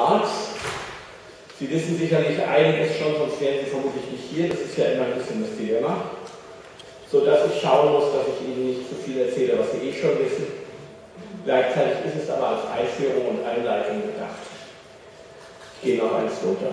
Marx. Sie wissen sicherlich einiges schon, sonst wären Sie vermutlich nicht hier. Das ist ja immer ein bisschen das Dilemma. Sodass ich schauen muss, dass ich Ihnen nicht zu viel erzähle, was Sie eh schon wissen. Gleichzeitig ist es aber als Einführung und Einleitung gedacht. Ich gehe noch eins runter.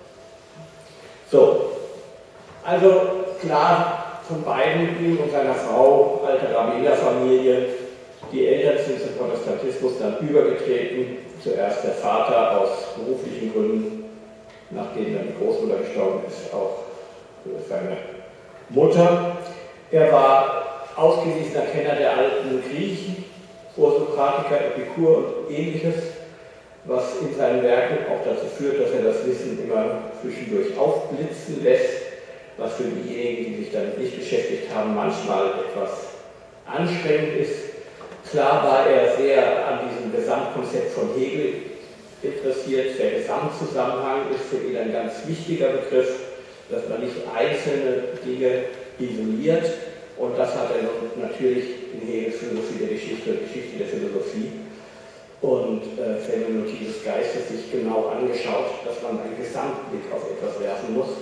So, also klar, von beiden, ihm und seiner Frau, alte Rabbinerfamilie. Die Eltern sind zum Protestantismus dann übergetreten. Zuerst der Vater aus beruflichen Gründen, nachdem dann die Großmutter gestorben ist, auch seine Mutter. Er war ausgewiesener Kenner der alten Griechen, Vorsokratiker, Epikur und ähnliches, was in seinen Werken auch dazu führt, dass er das Wissen immer zwischendurch aufblitzen lässt, was für diejenigen, die sich damit nicht beschäftigt haben, manchmal etwas anstrengend ist. Klar war er sehr an diesem Gesamtkonzept von Hegel interessiert. Der Gesamtzusammenhang ist für ihn ein ganz wichtiger Begriff, dass man nicht einzelne Dinge isoliert. Und das hat er natürlich in Hegels Philosophie der Geschichte und Geschichte der Philosophie und Phänomenologie des Geistes sich genau angeschaut, dass man einen Gesamtblick auf etwas werfen muss.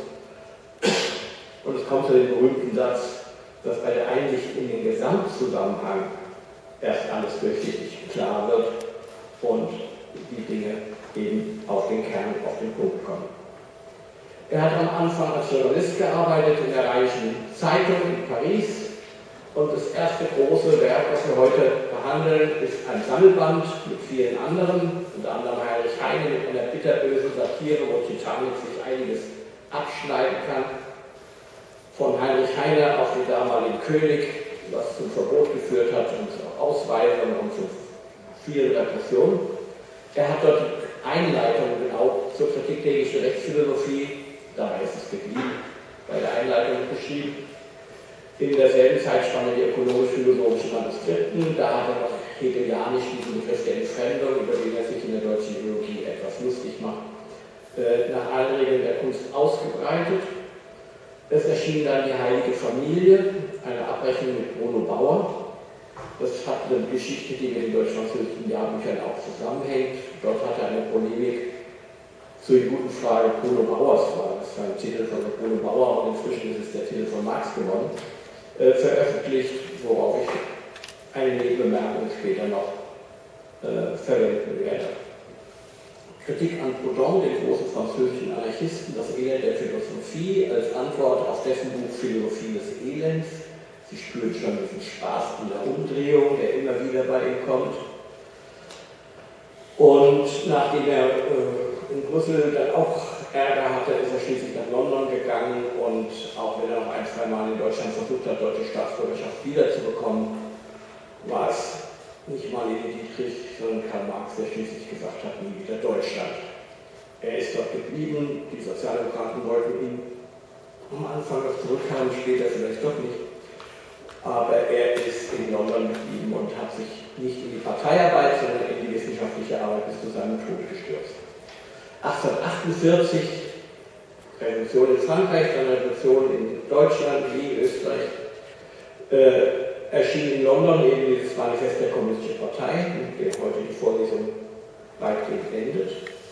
Und es kommt zu dem berühmten Satz, dass bei der Einsicht in den Gesamtzusammenhang erst alles richtig klar wird und die Dinge eben auf den Kern, auf den Punkt kommen. Er hat am Anfang als Journalist gearbeitet in der Rheinischen Zeitung in Paris und das erste große Werk, das wir heute behandeln, ist ein Sammelband mit vielen anderen, unter anderem Heinrich Heine mit einer bitterbösen Satire, wo Titanic sich einiges abschneiden kann. Von Heinrich Heine auf den damaligen König, was zum Verbot geführt hat und zur Ausweisung und zu vielen Repressionen. Er hat dort die Einleitung genau zur Kritik der hegelsche Rechtsphilosophie, dabei ist es geblieben, bei der Einleitung beschrieben. In derselben Zeitspanne die ökonomisch-philosophischen Manuskripten, da hat er noch hegelianisch diesen Begriff der Entfremdung, über den er sich in der deutschen Ideologie etwas lustig macht, nach allen Regeln der Kunst ausgebreitet. Es erschien dann die Heilige Familie, eine Abrechnung mit Bruno Bauer. Das hat eine Geschichte, die mit den deutsch-französischen Jahrbüchern auch zusammenhängt. Dort hat er eine Polemik zur guten Frage Bruno Bauers, war das war ein Titel von Bruno Bauer und inzwischen ist es der Titel von Marx geworden, veröffentlicht, worauf ich eine Nebenbemerkung später noch verwenden werde. Kritik an Proudhon, den großen französischen Anarchisten, das Elend der Philosophie, als Antwort auf dessen Buch Philosophie des Elends. Sie spüren schon diesen Spaß in der Umdrehung, der immer wieder bei ihm kommt. Und nachdem er in Brüssel dann auch Ärger hatte, ist er schließlich nach London gegangen und auch wenn er noch ein, zwei Mal in Deutschland versucht hat, deutsche Staatsbürgerschaft wiederzubekommen, war es nicht Marlene Dietrich, sondern Karl Marx, der schließlich gesagt hat, nie wieder Deutschland. Er ist dort geblieben, die Sozialdemokraten wollten ihn am Anfang noch zurückhaben, später vielleicht doch nicht. Aber er ist in London geblieben und hat sich nicht in die Parteiarbeit, sondern in die wissenschaftliche Arbeit bis zu seinem Tod gestürzt. 1848, Revolution in Frankreich, dann Revolution in Deutschland, wie in Österreich, erschien in London eben dieses Manifest der Kommunistischen Partei, mit dem heute die Vorlesung weitgehend endet.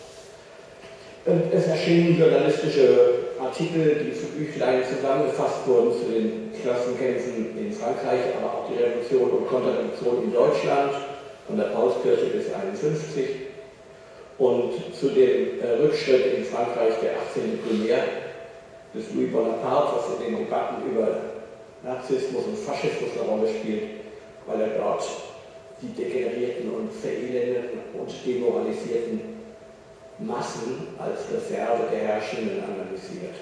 Und es erschienen journalistische Artikel, die zu Büchlein zusammengefasst wurden zu den Klassenkämpfen in Frankreich, aber auch die Revolution und Konterrevolution in Deutschland, von der Paulskirche bis 1951. Und zu dem Rückschritt in Frankreich der 18. Brumaire des Louis Bonaparte, was in den Debatten über Nazismus und Faschismus eine Rolle spielt, weil er dort die degenerierten und verelendeten und demoralisierten Massen als Reserve der Herrschenden analysiert.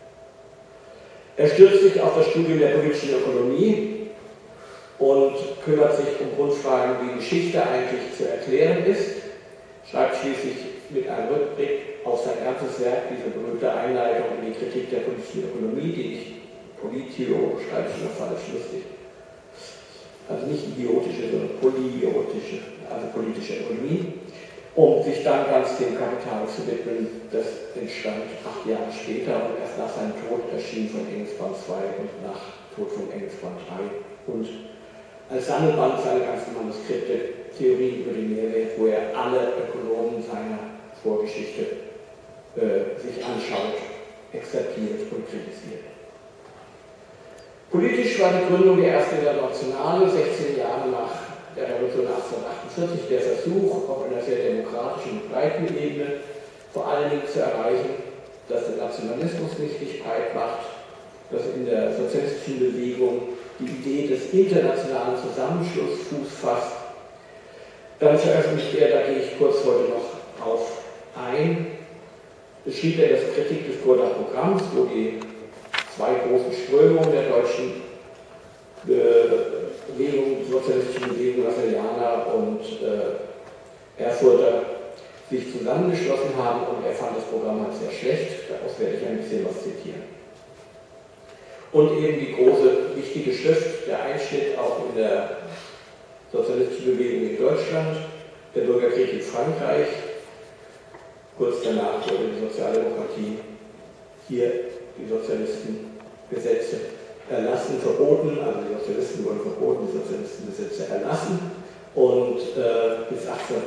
Er stürzt sich auf das Studium der politischen Ökonomie und kümmert sich um Grundfragen, wie Geschichte eigentlich zu erklären ist, schreibt schließlich mit einem Rückblick auf sein ganzes Werk diese berühmte Einleitung in die Kritik der politischen Ökonomie, die ich Politio, schreibe ich immer falsch, lustig. Also nicht idiotische, sondern poliotische, also politische Ökonomie, um sich dann ganz dem Kapital zu widmen. Das entstand 8 Jahre später und erst nach seinem Tod erschien von Engelsband 2 und nach Tod von Engelsband 3 und als Sammelband seine ganzen Manuskripte, Theorien über den Mehrwert, wo er alle Ökonomen seiner Vorgeschichte sich anschaut, exerziert und kritisiert. Politisch war die Gründung der ersten Internationale 16 Jahre nach der Revolution 1848 der Versuch, auf einer sehr demokratischen und breiten Ebene vor allen Dingen zu erreichen, dass der Nationalismus nicht breit macht, dass in der sozialistischen Bewegung die Idee des internationalen Zusammenschlusses Fuß fasst. Dann veröffentlichte er, da gehe ich kurz heute noch auf ein, beschrieb er das Kritik des Kurder Programms, wo die zwei großen Strömungen der deutschen Bewegung, die sozialistische Bewegung, Lassalleaner und Erfurter, sich zusammengeschlossen haben, und er fand das Programm halt sehr schlecht. Daraus werde ich ein bisschen was zitieren. Und eben die große, wichtige Schrift, der Einschnitt auch in der sozialistischen Bewegung in Deutschland, der Bürgerkrieg in Frankreich. Kurz danach wurde die Sozialdemokratie hier, die Sozialisten, Gesetze erlassen, verboten, also die Sozialisten wurden verboten, die Sozialisten Gesetze erlassen, und bis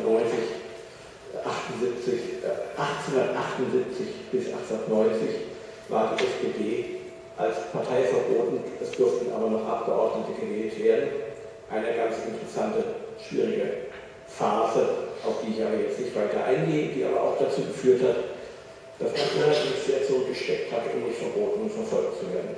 1878 bis 1890 war die SPD als Partei verboten, es durften aber noch Abgeordnete gewählt werden. Eine ganz interessante, schwierige Phase, auf die ich aber jetzt nicht weiter eingehe, die aber auch dazu geführt hat, dass man sich sehr zurückgesteckt hat, um nicht verboten und verfolgt zu werden.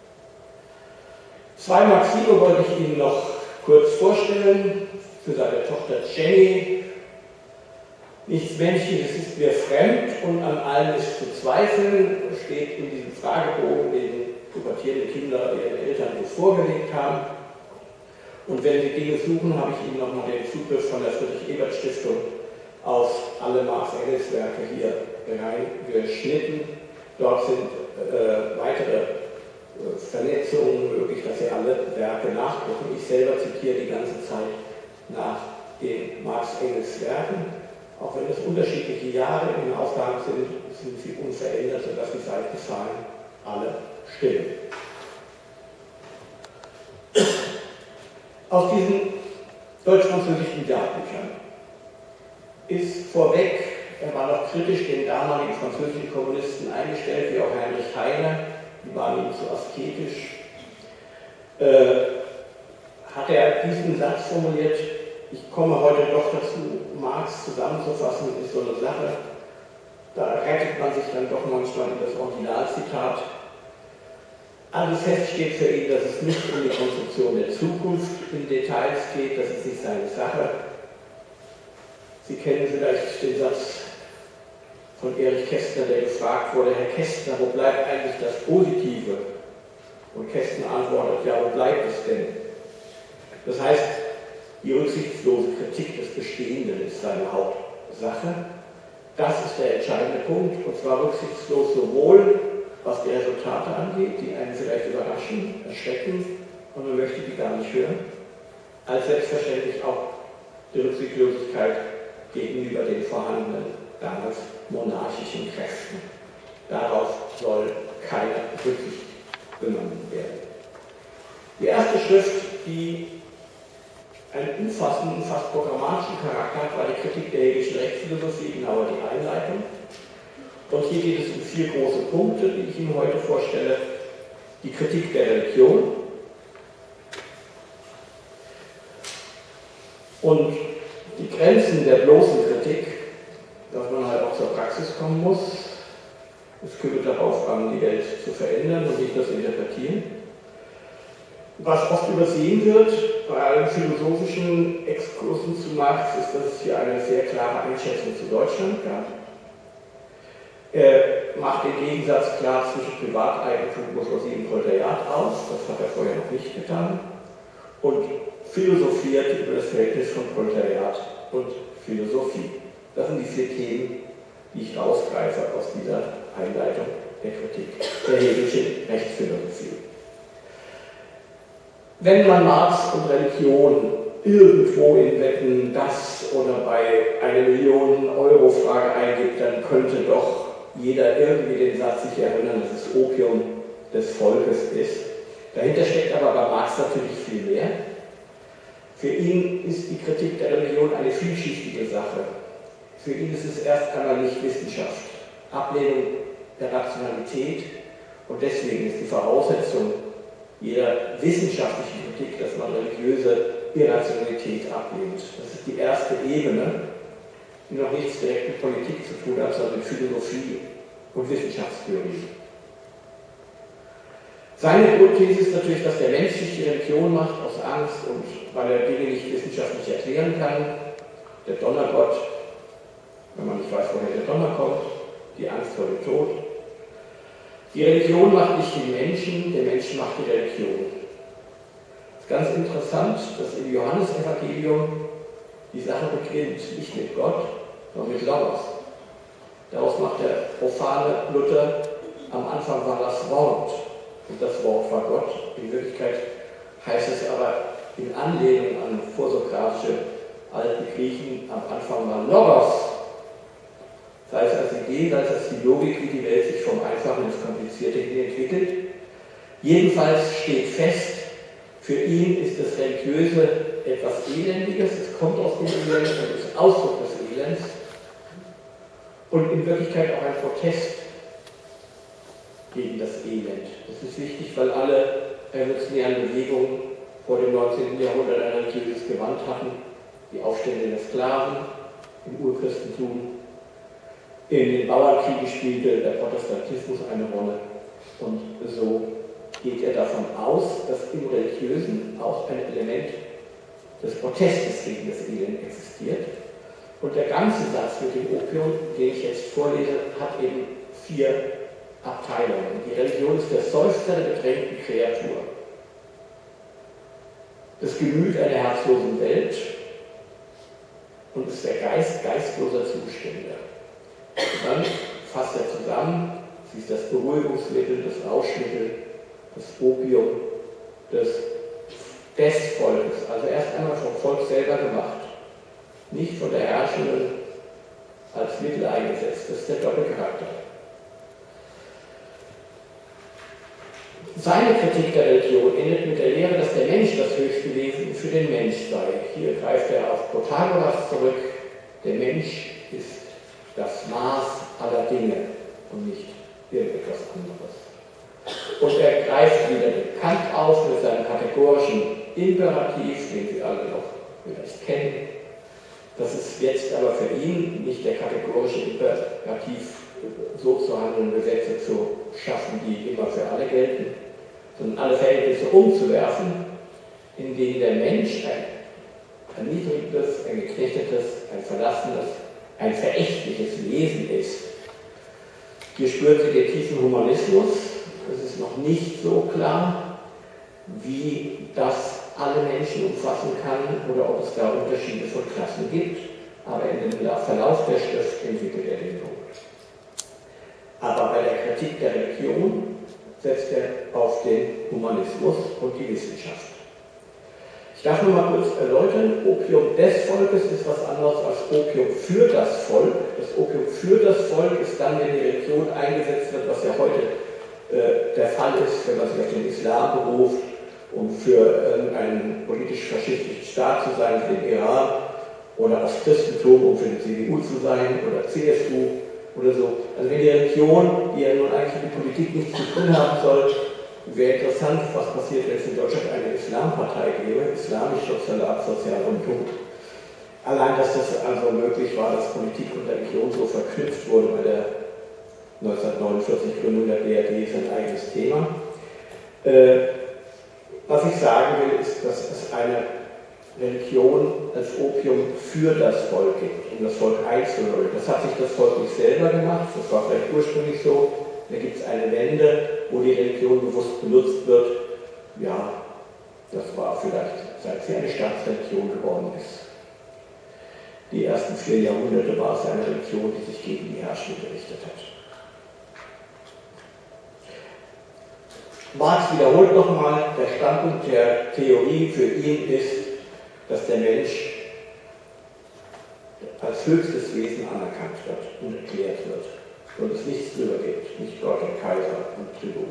Zwei Maxime wollte ich Ihnen noch kurz vorstellen. Für seine Tochter Jenny: Nichts Menschliches ist mir fremd und an allem ist zu zweifeln, steht in diesem Fragebogen, den pubertierende Kinder ihren Eltern so vorgelegt haben. Und wenn Sie Dinge suchen, habe ich Ihnen nochmal den Zugriff von der Friedrich-Ebert-Stiftung auf alle Marx-Engels-Werke hier reingeschnitten. Dort sind weitere Vernetzungen möglich, dass Sie alle Werke nachgucken. Ich selber zitiere die ganze Zeit nach den Marx-Engels-Werken. Auch wenn es unterschiedliche Jahre in den Aufgaben sind, sind sie unverändert, sodass die Seitenzahlen alle stimmen. Aus diesen deutsch-französischen Jahrbüchern ist vorweg, er war noch kritisch den damaligen französischen Kommunisten eingestellt, wie auch Heinrich Heine, die waren ihm zu asketisch, hat er diesen Satz formuliert: Ich komme heute doch dazu, Marx zusammenzufassen, ist so eine Sache, da rettet man sich dann doch manchmal in das Originalzitat. Also fest steht für ihn, dass es nicht um die Konstruktion der Zukunft in Details geht, das ist nicht seine Sache. Sie kennen vielleicht den Satz von Erich Kästner, der gefragt wurde: Herr Kästner, wo bleibt eigentlich das Positive? Und Kästner antwortet: Ja, wo bleibt es denn? Das heißt, die rücksichtslose Kritik des Bestehenden ist seine Hauptsache. Das ist der entscheidende Punkt, und zwar rücksichtslos sowohl, was die Resultate angeht, die einen vielleicht überraschen, erschrecken, und man möchte die gar nicht hören, als selbstverständlich auch die Rücksichtslosigkeit gegenüber den vorhandenen, damals monarchischen Kräften. Darauf soll keine Rücksicht genommen werden. Die erste Schrift, die einen umfassenden, fast programmatischen Charakter hat, war die Kritik der hegelischen Rechtsphilosophie, genauer die Einleitung. Und hier geht es um 4 große Punkte, die ich Ihnen heute vorstelle. Die Kritik der Religion und die Grenzen der bloßen Kritik, dass man halt auch zur Praxis kommen muss. Es kümmert darauf an, die Welt zu verändern und nicht das Interpretieren. Was oft übersehen wird bei allen philosophischen Exkursen zu Marx, ist, dass es hier eine sehr klare Einschätzung zu Deutschland gab. Er macht den Gegensatz klar zwischen Privateigentum, Bourgeoisie und Proletariat aus, das hat er vorher noch nicht getan, und philosophiert über das Verhältnis von Proletariat und Philosophie. Das sind die 4 Themen, die ich rausgreife aus dieser Einleitung der Kritik der hegelischen Rechtsphilosophie. Wenn man Marx und Religion irgendwo in Wetten, das oder bei 1 Million-Euro-Frage eingibt, dann könnte doch jeder irgendwie den Satz sich erinnern, dass es Opium des Volkes ist. Dahinter steckt aber bei Marx natürlich viel mehr. Für ihn ist die Kritik der Religion eine vielschichtige Sache. Für ihn ist es erst einmal nicht Wissenschaft, Ablehnung der Rationalität, und deswegen ist die Voraussetzung jeder wissenschaftlichen Kritik, dass man religiöse Irrationalität ablehnt. Das ist die erste Ebene, die noch nichts direkt mit Politik zu tun hat, sondern mit Philosophie und Wissenschaftstheorie. Seine Grundthese ist natürlich, dass der Mensch sich die Religion macht aus Angst und weil er Dinge nicht wissenschaftlich erklären kann. Der Donnergott, wenn man nicht weiß, woher der Donner kommt, die Angst vor dem Tod. Die Religion macht nicht den Menschen, der Mensch macht die Religion. Es ist ganz interessant, dass im Johannesevangelium die Sache beginnt, nicht mit Gott, sondern mit Logos. Daraus macht der profane Luther, am Anfang war das Wort und das Wort war Gott. In Wirklichkeit heißt es aber in Anlehnung an vorsokratische alten Griechen, am Anfang war Logos. Sei es als Idee, sei es als die Logik, wie die Welt sich vom Einfachen ins Komplizierte hin entwickelt. Jedenfalls steht fest, für ihn ist das Religiöse etwas Elendiges, es kommt aus dem Elend und ist Ausdruck des Elends und in Wirklichkeit auch ein Protest gegen das Elend. Das ist wichtig, weil alle revolutionären Bewegungen vor dem 19. Jahrhundert ein religiöses Gewand hatten. Die Aufstände der Sklaven im Urchristentum, in den Bauernkriegen spielte der Protestantismus eine Rolle. Und so geht er davon aus, dass im Religiösen auch ein Element des Protestes gegen das Elend existiert. Und der ganze Satz mit dem Opium, den ich jetzt vorlese, hat eben 4 Abteilungen. Die Religion ist der Seufzer der bedrängten Kreatur, das Gemüt einer herzlosen Welt und ist der Geist geistloser Zustände. Und dann fasst er zusammen, sie ist das Beruhigungsmittel, das Rauschmittel, das Opium des Volkes, also erst einmal vom Volk selber gemacht, nicht von der Herrschenden als Mittel eingesetzt. Das ist der Doppelcharakter. Seine Kritik der Religion endet mit der Lehre, dass der Mensch das höchste Wesen für den Mensch sei. Hier greift er auf Protagoras zurück. Der Mensch ist das Maß aller Dinge und nicht irgendetwas anderes. Und er greift wieder den Kant auf mit seinem kategorischen Imperativ, den Sie alle noch vielleicht kennen. Das ist jetzt aber für ihn nicht der kategorische Imperativ, so zu handeln, Gesetze zu schaffen, die immer für alle gelten, sondern alle Verhältnisse umzuwerfen, in denen der Mensch ein erniedrigtes, ein geknechtetes, ein verlassenes, ein verächtliches Wesen ist. Hier spüren Sie den tiefen Humanismus. Es ist noch nicht so klar, wie das alle Menschen umfassen kann oder ob es da Unterschiede von Klassen gibt, aber in dem Verlauf der Schrift entwickelt er den Punkt. Aber bei der Kritik der Religion setzt er auf den Humanismus und die Wissenschaft. Ich darf nur mal kurz erläutern, Opium des Volkes ist was anderes als Opium für das Volk. Das Opium für das Volk ist dann, wenn die Religion eingesetzt wird, was ja heute der Fall ist, wenn man sich auf den Islam beruft, um für einen politisch-faschistischen Staat zu sein, für den Iran, oder aufs Christentum, um für die CDU zu sein, oder CSU oder so. Also wenn die Religion, die ja nun eigentlich mit Politik nichts zu tun haben soll, wäre interessant, was passiert, wenn es in Deutschland eine Islampartei gäbe, Islamisch-Sozialer Sozialrundfunk. Allein, dass das also möglich war, dass Politik und Religion so verknüpft wurde bei der 1949 Gründung der BRD, ist ein eigenes Thema. Was ich sagen will, ist, dass es eine Religion als Opium für das Volk gibt, um das Volk einzulullen. Das hat sich das Volk nicht selber gemacht, das war vielleicht ursprünglich so. Da gibt es eine Wende, wo die Religion bewusst benutzt wird. Ja, das war vielleicht, seit sie eine Staatsreligion geworden ist. Die ersten 4 Jahrhunderte war es eine Religion, die sich gegen die Herrschenden gerichtet hat. Marx wiederholt nochmal, der Standpunkt der Theorie für ihn ist, dass der Mensch als höchstes Wesen anerkannt wird und erklärt wird und es nichts drüber gibt, nicht Gott und Kaiser und Tribun.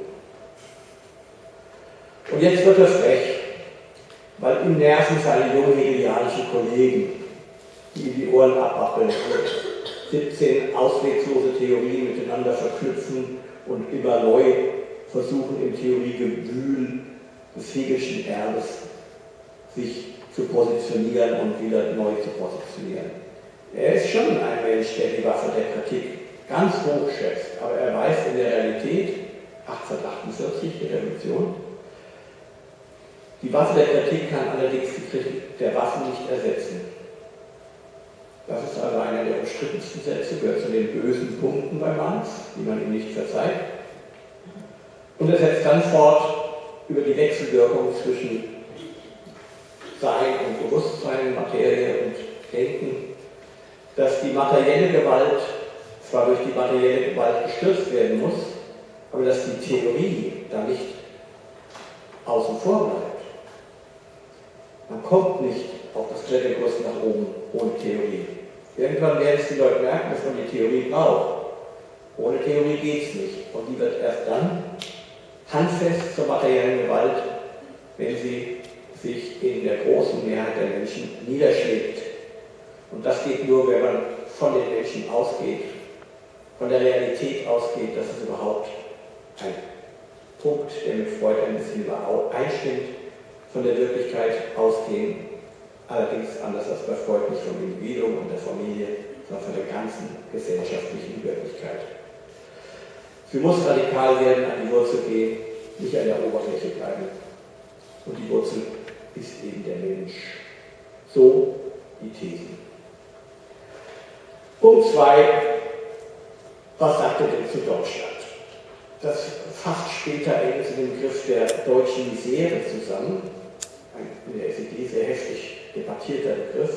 Und jetzt wird er frech, weil ihm nerven seine jungen hegelianischen Kollegen, die ihm die Ohren abwappeln. 17 ausweglose Theorien miteinander verknüpfen und immer neu versuchen, im Theoriegewühl des Hegelschen Erbes sich zu positionieren und wieder neu zu positionieren. Er ist schon ein Mensch, der die Waffe der Kritik ganz hoch schätzt, aber er weiß in der Realität, 1848, die Revolution, die Waffe der Kritik kann allerdings die Kritik der Waffen nicht ersetzen. Das ist also einer der umstrittensten Sätze, gehört zu den bösen Punkten bei Marx, die man ihm nicht verzeiht. Und er setzt dann fort über die Wechselwirkung zwischen Sein und Bewusstsein, Materie und Denken, dass die materielle Gewalt zwar durch die materielle Gewalt gestürzt werden muss, aber dass die Theorie da nicht außen vor bleibt. Man kommt nicht auf das Klettergerüst nach oben ohne Theorie. Irgendwann werden es die Leute merken, dass man die Theorie braucht. Ohne Theorie geht es nicht. Und die wird erst dann handfest zur materiellen Gewalt, wenn sie sich in der großen Mehrheit der Menschen niederschlägt. Und das geht nur, wenn man von den Menschen ausgeht, von der Realität ausgeht, dass es überhaupt ein Punkt, der mit Freud ein bisschen einstimmt, von der Wirklichkeit ausgehen, allerdings anders als bei Freud nicht vom Individuum und der Familie, sondern von der ganzen gesellschaftlichen Wirklichkeit. Sie muss radikal werden, an die Wurzel gehen, nicht an der Oberfläche bleiben. Und die Wurzel ist eben der Mensch. So die Thesen. Punkt 2. Was sagt er denn zu Deutschland? Das fasst später eng zu dem Begriff der deutschen Misere zusammen. Ein in der SED sehr heftig debattierter Begriff.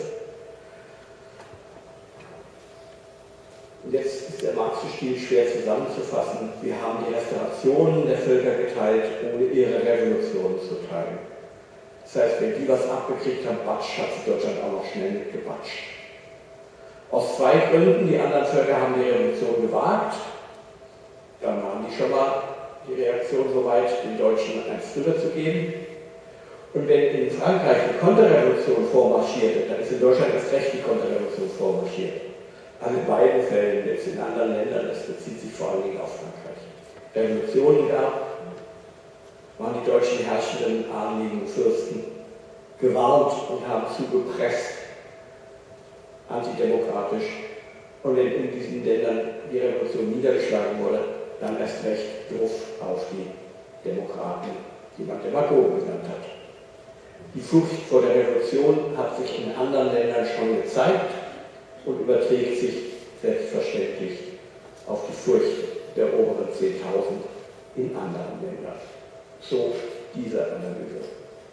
Und jetzt ist der marxische Stil schwer zusammenzufassen. Wir haben die Restaurationen der Völker geteilt, ohne ihre Revolutionen zu teilen. Das heißt, wenn die was abgekriegt haben, batsch, hat sich Deutschland auch noch schnell mitgebatscht. Aus zwei Gründen: die anderen Völker haben die Revolution gewagt, dann waren die schon mal die Reaktion so weit, den Deutschen eins drüber zu geben. Und wenn in Frankreich die Konterrevolution vormarschierte, dann ist in Deutschland erst recht die Konterrevolution vormarschiert. Also in beiden Fällen, jetzt in anderen Ländern, das bezieht sich vor allen Dingen auf Frankreich. Revolutionen gab, waren die deutschen herrschenden adeligen Fürsten gewarnt und haben zugepresst, antidemokratisch. Und wenn in diesen Ländern die Revolution niedergeschlagen wurde, dann erst recht Druck auf die Demokraten, die man Demagogen genannt hat. Die Furcht vor der Revolution hat sich in anderen Ländern schon gezeigt und überträgt sich selbstverständlich auf die Furcht der oberen 10.000 in anderen Ländern. So diese Analyse.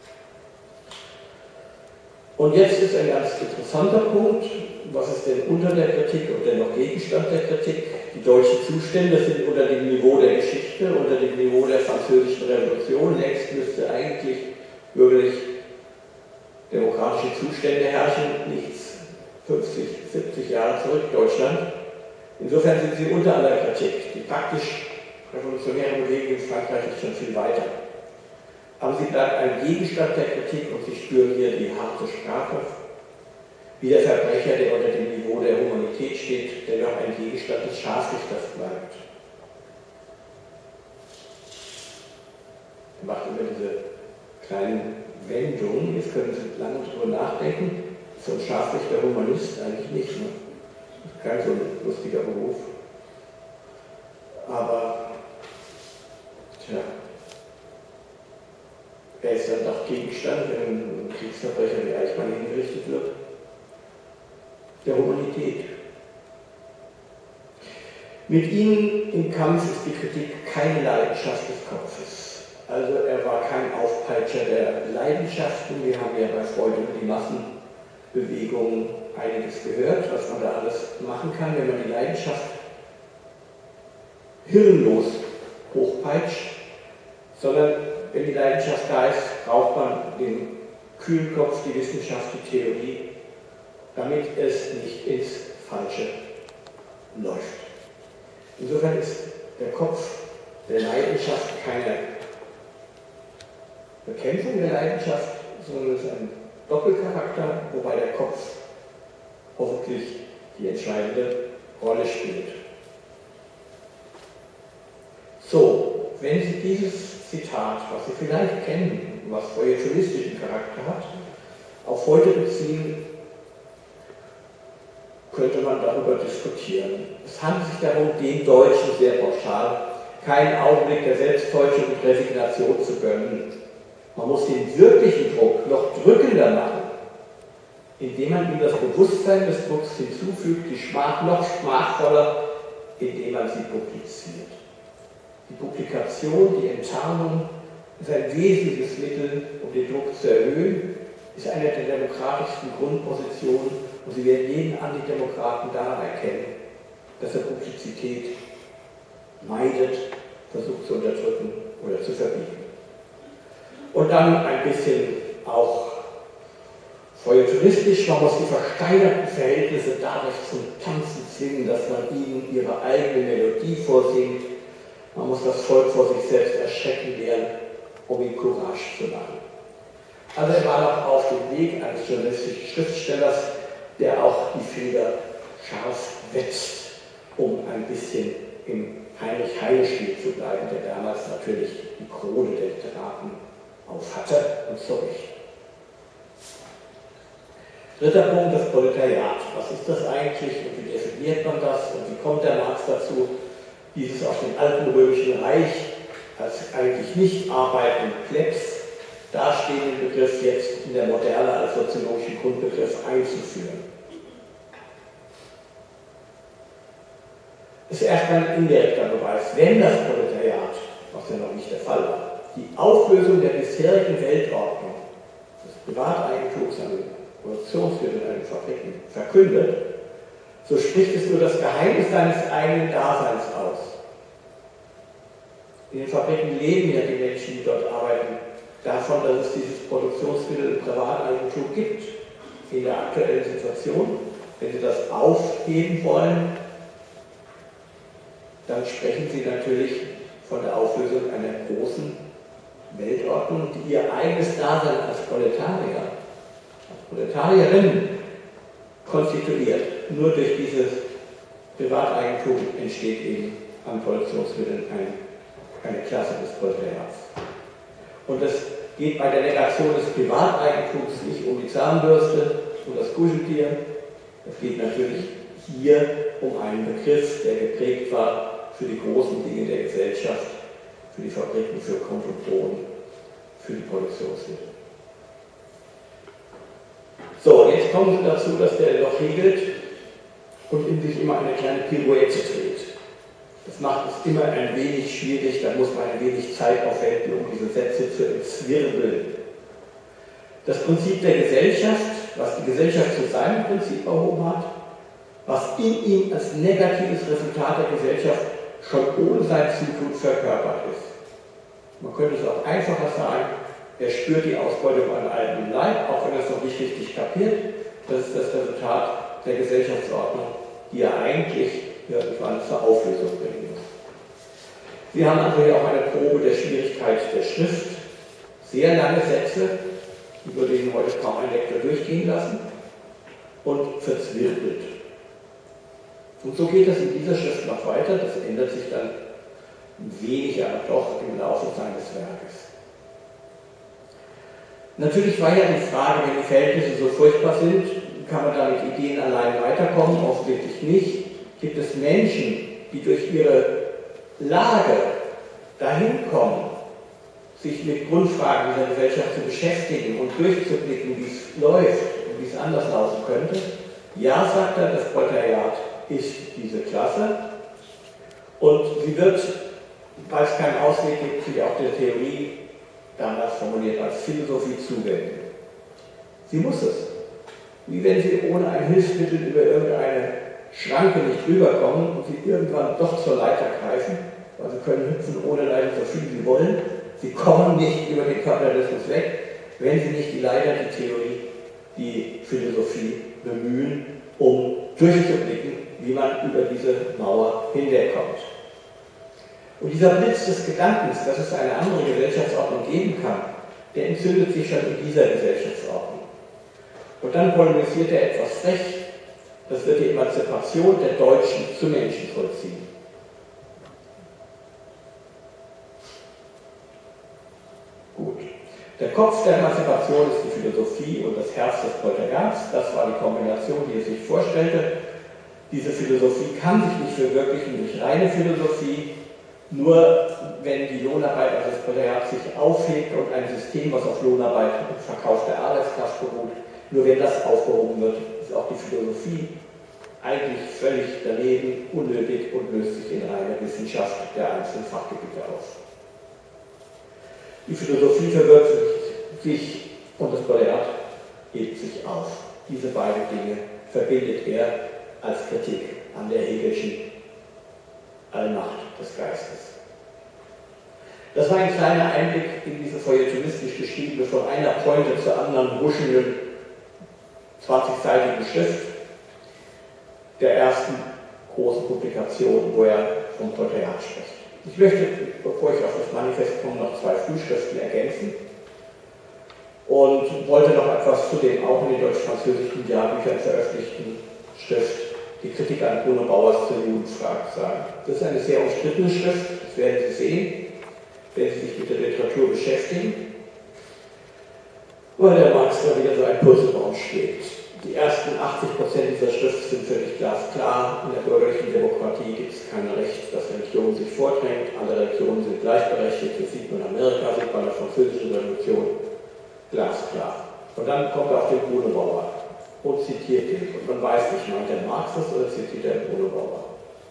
Und jetzt ist ein ganz interessanter Punkt: Was ist denn unter der Kritik und dennoch Gegenstand der Kritik? Die deutschen Zustände sind unter dem Niveau der Geschichte, unter dem Niveau der Französischen Revolution. Längst müsste eigentlich bürgerlich demokratische Zustände herrschen, nichts 50, 70 Jahre zurück, Deutschland. Insofern sind sie unter aller Kritik. Die praktisch revolutionäre Bewegung in Frankreich ist schon viel weiter. Aber sie bleibt ein Gegenstand der Kritik und Sie spüren hier die harte Sprache. Wie der Verbrecher, der unter dem Niveau der Humanität steht, der noch ein Gegenstand des Scharfrichters bleibt. Er macht immer diese kleinen Wendungen. Jetzt können Sie lange darüber nachdenken. So ein Scharfrichter Humanist eigentlich nicht. Ne? Kein so ein lustiger Beruf. Aber, tja, er ist dann doch Gegenstand, wenn ein Kriegsverbrecher wie Eichmann hingerichtet wird, der Humanität. Mit ihm im Kampf ist die Kritik keine Leidenschaft des Kopfes. Also er war kein Aufpeitscher der Leidenschaften. Wir haben ja bei Freud über die Massenbewegung einiges gehört, was man da alles machen kann, wenn man die Leidenschaft hirnlos hochpeitscht, sondern wenn die Leidenschaft da ist, braucht man den kühlen Kopf, die Wissenschaft, die Theorie, damit es nicht ins Falsche läuft. Insofern ist der Kopf der Leidenschaft keine Bekämpfung der Leidenschaft, sondern es ist ein Doppelcharakter, wobei der Kopf hoffentlich die entscheidende Rolle spielt. So, wenn Sie dieses Zitat, was Sie vielleicht kennen, was feuilletonistischen Charakter hat, auf heute beziehen, könnte man darüber diskutieren. Es handelt sich darum, den Deutschen sehr pauschal keinen Augenblick der Selbsttäuschung und Resignation zu gönnen. Man muss den wirklichen Druck noch drückender machen, indem man ihm das Bewusstsein des Drucks hinzufügt, die Schmach noch schmachvoller, indem man sie publiziert. Die Publikation, die Enttarnung ist ein wesentliches Mittel, um den Druck zu erhöhen, ist eine der demokratischsten Grundpositionen und Sie werden jeden Antidemokraten daran erkennen, dass er Publizität meidet, versucht zu unterdrücken oder zu verbieten. Und dann ein bisschen auch feuilletonistisch, man muss die versteinerten Verhältnisse dadurch zum Tanzen zwingen, dass man ihnen ihre eigene Melodie vorsingt. Man muss das Volk vor sich selbst erschrecken lernen, um ihm Courage zu machen. Also er war noch auf dem Weg eines journalistischen Schriftstellers, der auch die Feder scharf wetzt, um ein bisschen im Heinrich-Heine-Stil zu bleiben, der damals natürlich die Krone der Literaten aufhatte und zu Recht. Dritter Punkt, das Proletariat. Was ist das eigentlich und wie definiert man das und wie kommt der Marx dazu, dieses aus dem alten römischen Reich als eigentlich nicht arbeitenden Plebs dastehenden Begriff jetzt in der Moderne als soziologischen Grundbegriff einzuführen? Es ist erstmal ein indirekter Beweis, wenn das Proletariat, was ja noch nicht der Fall war, die Auflösung der bisherigen Weltordnung des Privateigentums an den Produktionsmitteln an den Fabriken verkündet, so spricht es nur das Geheimnis seines eigenen Daseins aus. In den Fabriken leben ja die Menschen, die dort arbeiten, davon, dass es dieses Produktionsmittel im Privateigentum gibt. In der aktuellen Situation, wenn Sie das aufheben wollen, dann sprechen Sie natürlich von der Auflösung einer großen Weltordnung, die ihr eigenes Dasein als Proletarier, als Proletarierinnen konstituiert. Nur durch dieses Privateigentum entsteht eben an Produktionsmitteln eine Klasse des Proletariats. Und es geht bei der Negation des Privateigentums nicht um die Zahnbürste und das Kuscheltier. Es geht natürlich hier um einen Begriff, der geprägt war für die großen Dinge der Gesellschaft, für die Fabriken, für Grund und Boden, für die Produktionsmittel. So, jetzt kommen Sie dazu, dass der noch regelt und in sich immer eine kleine Pirouette dreht. Das macht es immer ein wenig schwierig, da muss man ein wenig Zeit aufwenden, um diese Sätze zu entzwirbeln. Das Prinzip der Gesellschaft, was die Gesellschaft zu seinem Prinzip erhoben hat, was in ihm als negatives Resultat der Gesellschaft schon ohne sein Zutun verkörpert ist. Man könnte es auch einfacher sagen, er spürt die Ausbeutung an eigenem Leib, auch wenn er es noch nicht richtig kapiert. Das ist das Resultat der Gesellschaftsordnung, die er eigentlich irgendwann zur Auflösung bringen muss. Wir haben also hier auch eine Probe der Schwierigkeit der Schrift. Sehr lange Sätze, die würde Ihnen heute kaum ein Lektor durchgehen lassen, und verzwirbelt. Und so geht es in dieser Schrift noch weiter, das ändert sich dann wenig, aber doch im Laufe seines Werkes. Natürlich war ja die Frage, wenn die Verhältnisse so furchtbar sind, kann man da mit Ideen allein weiterkommen? Offensichtlich nicht. Gibt es Menschen, die durch ihre Lage dahin kommen, sich mit Grundfragen dieser Gesellschaft zu beschäftigen und durchzublicken, wie es läuft und wie es anders laufen könnte? Ja, sagt er, das Proletariat ist diese Klasse und sie wird, weil es keinen Ausweg gibt, sich auch der Theorie, damals formuliert als Philosophie, zuwenden. Sie muss es. Wie wenn sie ohne ein Hilfsmittel über irgendeine Schranke nicht rüberkommen und sie irgendwann doch zur Leiter greifen, weil sie können hüpfen ohne Leiter so viel sie wollen. Sie kommen nicht über den Kapitalismus weg, wenn sie nicht die Leiter, die Theorie, die Philosophie bemühen, um durchzublicken, wie man über diese Mauer hinwegkommt. Und dieser Blitz des Gedankens, dass es eine andere Gesellschaftsordnung geben kann, der entzündet sich schon in dieser Gesellschaftsordnung. Und dann polemisiert er etwas frech, das wird die Emanzipation der Deutschen zu Menschen vollziehen. Gut. Der Kopf der Emanzipation ist die Philosophie und das Herz des Proletariats. Das war die Kombination, die er sich vorstellte. Diese Philosophie kann sich nicht verwirklichen durch reine Philosophie, nur wenn die Lohnarbeit, also das Proletariat, sich aufhebt und ein System, was auf Lohnarbeit und Verkauf der Arbeitskraft beruht, nur wenn das aufgehoben wird, ist auch die Philosophie eigentlich völlig daneben, unnötig und löst sich in reine Wissenschaft der einzelnen Fachgebiete auf. Die Philosophie verwirklicht sich und das Proletariat hebt sich auf. Diese beiden Dinge verbindet er als Kritik an der Hegelschen Allmacht des Geistes. Das war ein kleiner Einblick in diese feuilletonistisch geschriebene, von einer Pointe zur anderen huschenden 20-seitige Schrift der ersten großen Publikation, wo er vom Proletariat spricht. Ich möchte, bevor ich auf das Manifest komme, noch zwei Frühschriften ergänzen und wollte noch etwas zu dem auch in den deutsch-französischen Jahrbüchern veröffentlichten Schrift Die Kritik an Bruno Bauers zur Judenfrage sagen. Das ist eine sehr umstrittene Schrift, das werden Sie sehen, wenn Sie sich mit der Literatur beschäftigen, weil der Marx da wieder so ein Puzzlebaum steht. Die ersten 80% dieser Schrift sind völlig glasklar. In der bürgerlichen Demokratie gibt es kein Recht, dass Religion sich vordrängt. Alle Religionen sind gleichberechtigt. Das sieht man in Amerika, sieht man in der französischen Revolution. Glasklar. Und dann kommt er auf den Bruno Bauer und zitiert ihn. Und man weiß nicht, meint der Marx das oder zitiert der Bruno Bauer.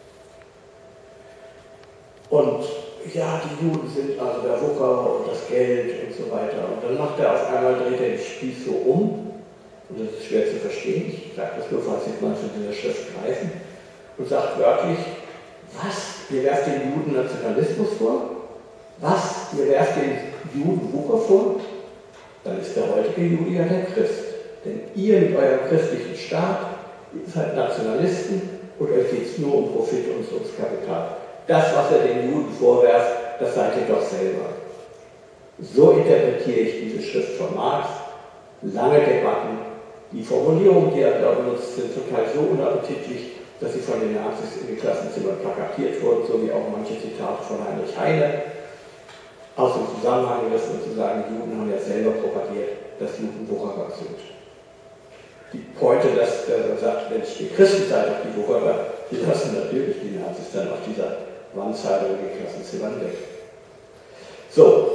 Und ja, die Juden sind also der Wucher und das Geld und so weiter. Und dann macht er auf einmal, dreht er den Spieß so um. Und das ist schwer zu verstehen, ich sage das nur, falls Sie mal zu dieser Schrift greifen, und sagt wörtlich, was, ihr werft den Juden Nationalismus vor? Was, ihr werft den Juden Wucher vor? Dann ist der heutige Jude ja der Christ. Denn ihr mit eurem christlichen Staat, ihr seid Nationalisten und euch geht es nur um Profit und ums Kapital. Das, was er den Juden vorwerft, das seid ihr doch selber. So interpretiere ich diese Schrift von Marx. Lange Debatten. Die Formulierungen, die er da benutzt, sind zum Teil so unappetitlich, dass sie von den Nazis in den Klassenzimmern plakatiert wurden, so wie auch manche Zitate von Heinrich Heine. Aus dem Zusammenhang gerissen zu sagen, die Juden haben ja selber propagiert, dass Juden Wucherer sind. Die Pointe, dass er sagt, wenn ich die Christen seid, auch die Wucherer, die lassen natürlich die Nazis dann auf dieser Wandzeile in den Klassenzimmern weg. So.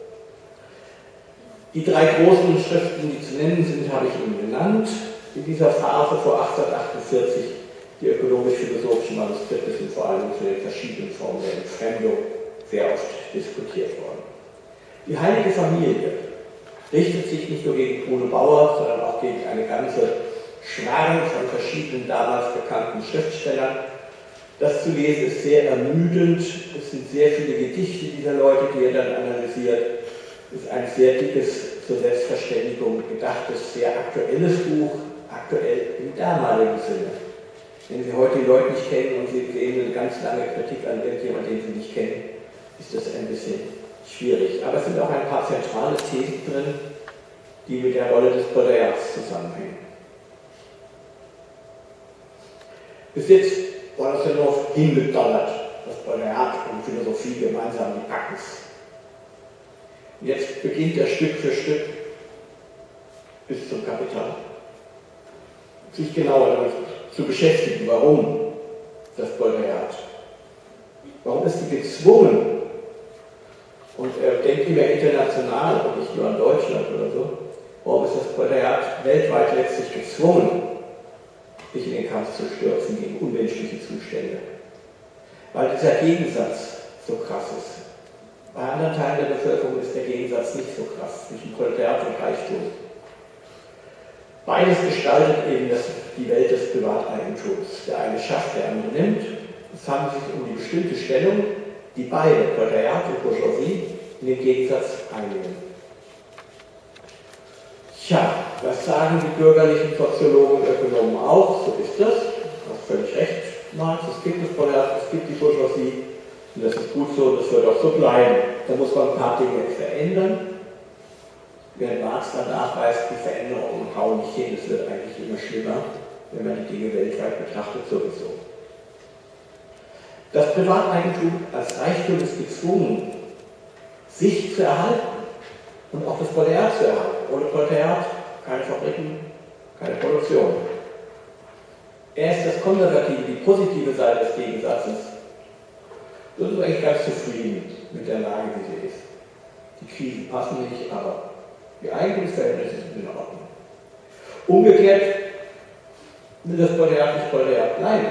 Die drei großen Schriften, die zu nennen sind, habe ich Ihnen genannt. In dieser Phase vor 1848, die ökonomisch-philosophischen Manuskripte sind vor allem zu den verschiedenen Formen der Entfremdung sehr oft diskutiert worden. Die Heilige Familie richtet sich nicht nur gegen Bruno Bauer, sondern auch gegen eine ganze Schwärme von verschiedenen damals bekannten Schriftstellern. Das zu lesen ist sehr ermüdend. Es sind sehr viele Gedichte dieser Leute, die er dann analysiert. Es ist ein sehr dickes, zur Selbstverständigung gedachtes, sehr aktuelles Buch, aktuell im damaligen Sinne. Wenn Sie heute die Leute nicht kennen und Sie sehen eine ganz lange Kritik an irgendjemanden, den Sie nicht kennen, ist das ein bisschen schwierig. Aber es sind auch ein paar zentrale Thesen drin, die mit der Rolle des Proletariats zusammenhängen. Bis jetzt war das ja nur hingedonnert, das Proletariat und Philosophie gemeinsam, die packen es. Jetzt beginnt er Stück für Stück bis zum Kapital, sich genauer damit zu beschäftigen, warum das Proletariat. Warum ist die gezwungen? Und er denkt immer international und nicht nur an Deutschland oder so. Warum ist das Proletariat weltweit letztlich gezwungen, sich in den Kampf zu stürzen gegen unmenschliche Zustände? Weil dieser Gegensatz so krass ist. Bei anderen Teilen der Bevölkerung ist der Gegensatz nicht so krass zwischen Proletariat und Reichtum. Beides gestaltet eben die Welt des Privateigentums. Der eine schafft, der andere nimmt. Es handelt sich um die bestimmte Stellung, die beide, Proletariat und Bourgeoisie, in den Gegensatz einnehmen. Tja, das sagen die bürgerlichen Soziologen und Ökonomen auch, so ist das. Du hast völlig recht, Marx, es gibt das Proletariat, es gibt die Bourgeoisie. Und das ist gut so und das wird auch so bleiben. Da muss man ein paar Dinge verändern. Während Marx dann nachweist, die Veränderungen hauen nicht hin, es wird eigentlich immer schlimmer. wenn man die Dinge weltweit betrachtet, sowieso. Das Privateigentum als Reichtum ist gezwungen, sich zu erhalten und auch das Proletariat zu erhalten. Ohne Proletariat keine Fabriken, keine Produktion. Er ist das Konservative, die positive Seite des Gegensatzes. So sind wir eigentlich ganz zufrieden mit der Lage, wie sie ist. Die Krisen passen nicht, aber die Eigentumsverhältnisse sind in Ordnung. Umgekehrt will das Proletariat nicht Proletariat bleiben.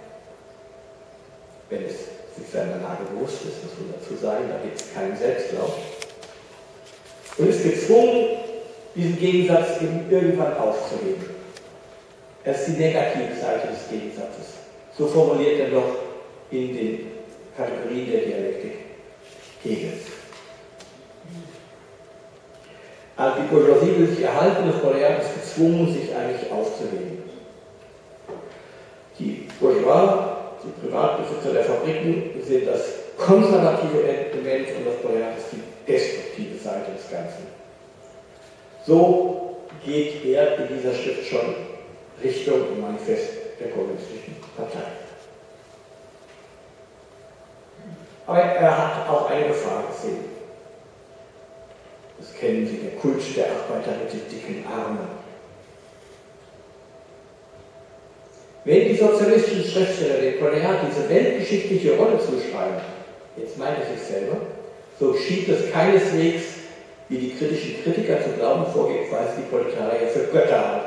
Wenn es sich seiner Lage bewusst ist, muss man dazu sagen, da gibt es keinen Selbstlauf. Und ist gezwungen, diesen Gegensatz eben irgendwann aufzuheben. Das ist die negative Seite des Gegensatzes. So formuliert er doch in den Kategorien der Dialektik Hegels. Also die Bourgeoisie will sich erhalten, das Proletariat ist gezwungen, sich eigentlich aufzuheben. Die Bourgeois, die Privatbesitzer der Fabriken, sind das konservative Element und das Proletariat ist die destruktive Seite des Ganzen. So geht er in dieser Schrift schon Richtung Manifest der Kommunistischen Partei. Aber er hat auch eine Gefahr gesehen. Das kennen Sie, der Kult der Arbeiter mit den dicken Armen. Wenn die sozialistischen Schriftsteller dem Proletariat diese weltgeschichtliche Rolle zuschreiben, jetzt meint er sich selber, so geschieht es keineswegs, wie die kritischen Kritiker zu glauben vorgeht, weil sie die Proletarier für Götter halten.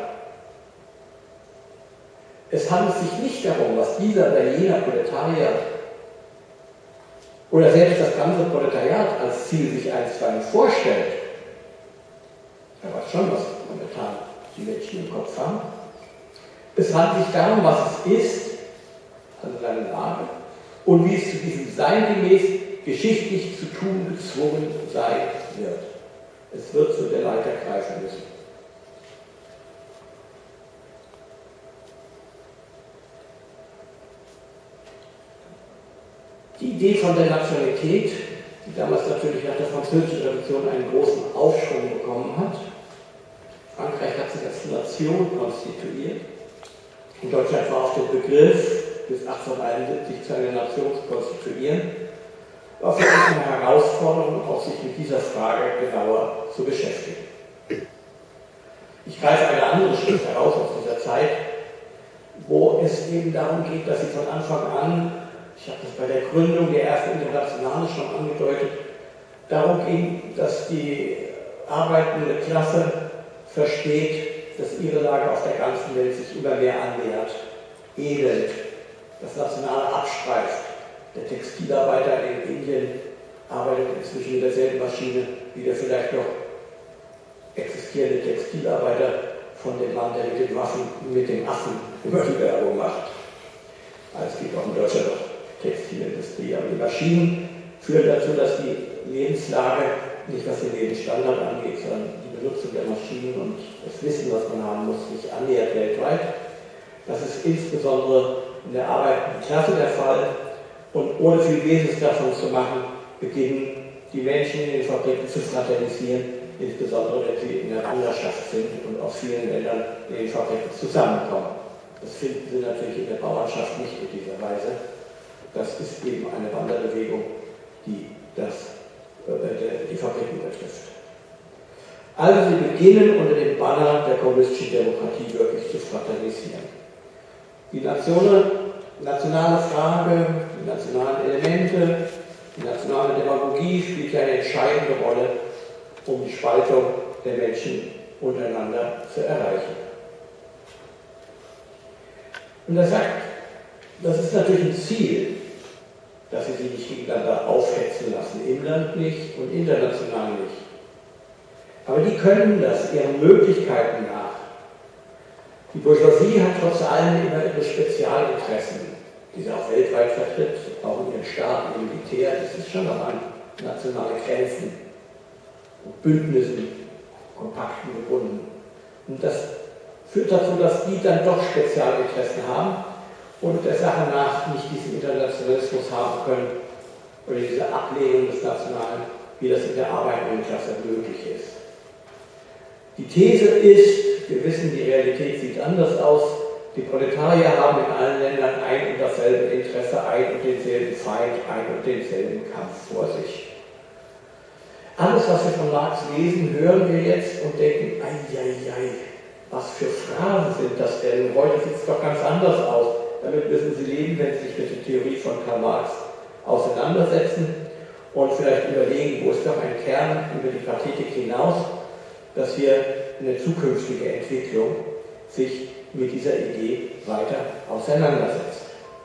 Es handelt sich nicht darum, was dieser oder jener Proletarier oder selbst das ganze Proletariat als Ziel sich einstweilen vorstellt. Er weiß schon, was momentan die Menschen im Kopf haben. Es handelt sich darum, was es ist, also seine Lage, und wie es zu diesem Sein gemäß geschichtlich zu tun gezwungen sein wird. Es wird zu der Leiter greifen müssen. Die Idee von der Nationalität, die damals natürlich nach der französischen Revolution einen großen Aufschwung bekommen hat. Frankreich hat sich als Nation konstituiert. In Deutschland war auf den Begriff, bis 1871 zu einer Nation zu konstituieren, war für uns eine Herausforderung, auch sich mit dieser Frage genauer zu beschäftigen. Ich greife eine andere Schrift heraus aus dieser Zeit, wo es eben darum geht, dass sie von Anfang an, ich habe das bei der Gründung der ersten Internationale schon angedeutet, darum ging, dass die arbeitende Klasse versteht, dass ihre Lage auf der ganzen Welt sich immer mehr annähert. Elend, das Nationale abstreift. Der Textilarbeiter in Indien arbeitet inzwischen mit derselben Maschine wie der vielleicht noch existierende Textilarbeiter von dem Mann, der mit den Waffen, mit dem Affen immer die Werbung macht. Also es gibt auch in Deutschland noch Textilindustrie, aber die Maschinen führen dazu, dass die Lebenslage, nicht was den Lebensstandard angeht, sondern die Benutzung der Maschinen und das Wissen, was man haben muss, sich annähert weltweit. Das ist insbesondere in der arbeitenden Klasse der Fall. Und ohne viel Wesens davon zu machen, beginnen die Menschen in den Fabriken zu fraternisieren, insbesondere wenn sie in der Wanderschaft sind und aus vielen Ländern in den Fabriken zusammenkommen. Das finden Sie natürlich in der Bauernschaft nicht in dieser Weise. Das ist eben eine Wanderbewegung, die die Fabriken betrifft. Also sie beginnen unter dem Banner der kommunistischen Demokratie wirklich zu fraternisieren. Die nationale Frage, die nationalen Elemente, die nationale Demagogie spielt ja eine entscheidende Rolle, um die Spaltung der Menschen untereinander zu erreichen. Und er sagt, das ist natürlich ein Ziel, dass sie sich nicht gegeneinander aufhetzen lassen, im Land nicht und international nicht. Aber die können das ihren Möglichkeiten nach. Die Bourgeoisie hat trotz allem immer ihre Spezialinteressen, die sie auch weltweit vertritt, auch in ihren Staaten, im Militär. Das ist schon noch an nationale Grenzen und Bündnissen, Kompakten gebunden. Und das führt dazu, dass die dann doch Spezialinteressen haben und der Sache nach nicht diesen Internationalismus haben können oder diese Ablehnung des Nationalen, wie das in der arbeitenden Klasse möglich ist. Die These ist, wir wissen, die Realität sieht anders aus, Die Proletarier haben in allen Ländern ein und dasselbe Interesse, ein und denselben Feind, ein und denselben Kampf vor sich. Alles, was wir von Marx lesen, hören wir jetzt und denken, ei, was für Phrasen sind das denn? Heute sieht es doch ganz anders aus. Damit müssen Sie leben, wenn Sie sich mit der Theorie von Karl Marx auseinandersetzen und vielleicht überlegen, wo ist doch ein Kern über die Pathetik hinaus, dass hier eine zukünftige Entwicklung sich mit dieser Idee weiter auseinandersetzt.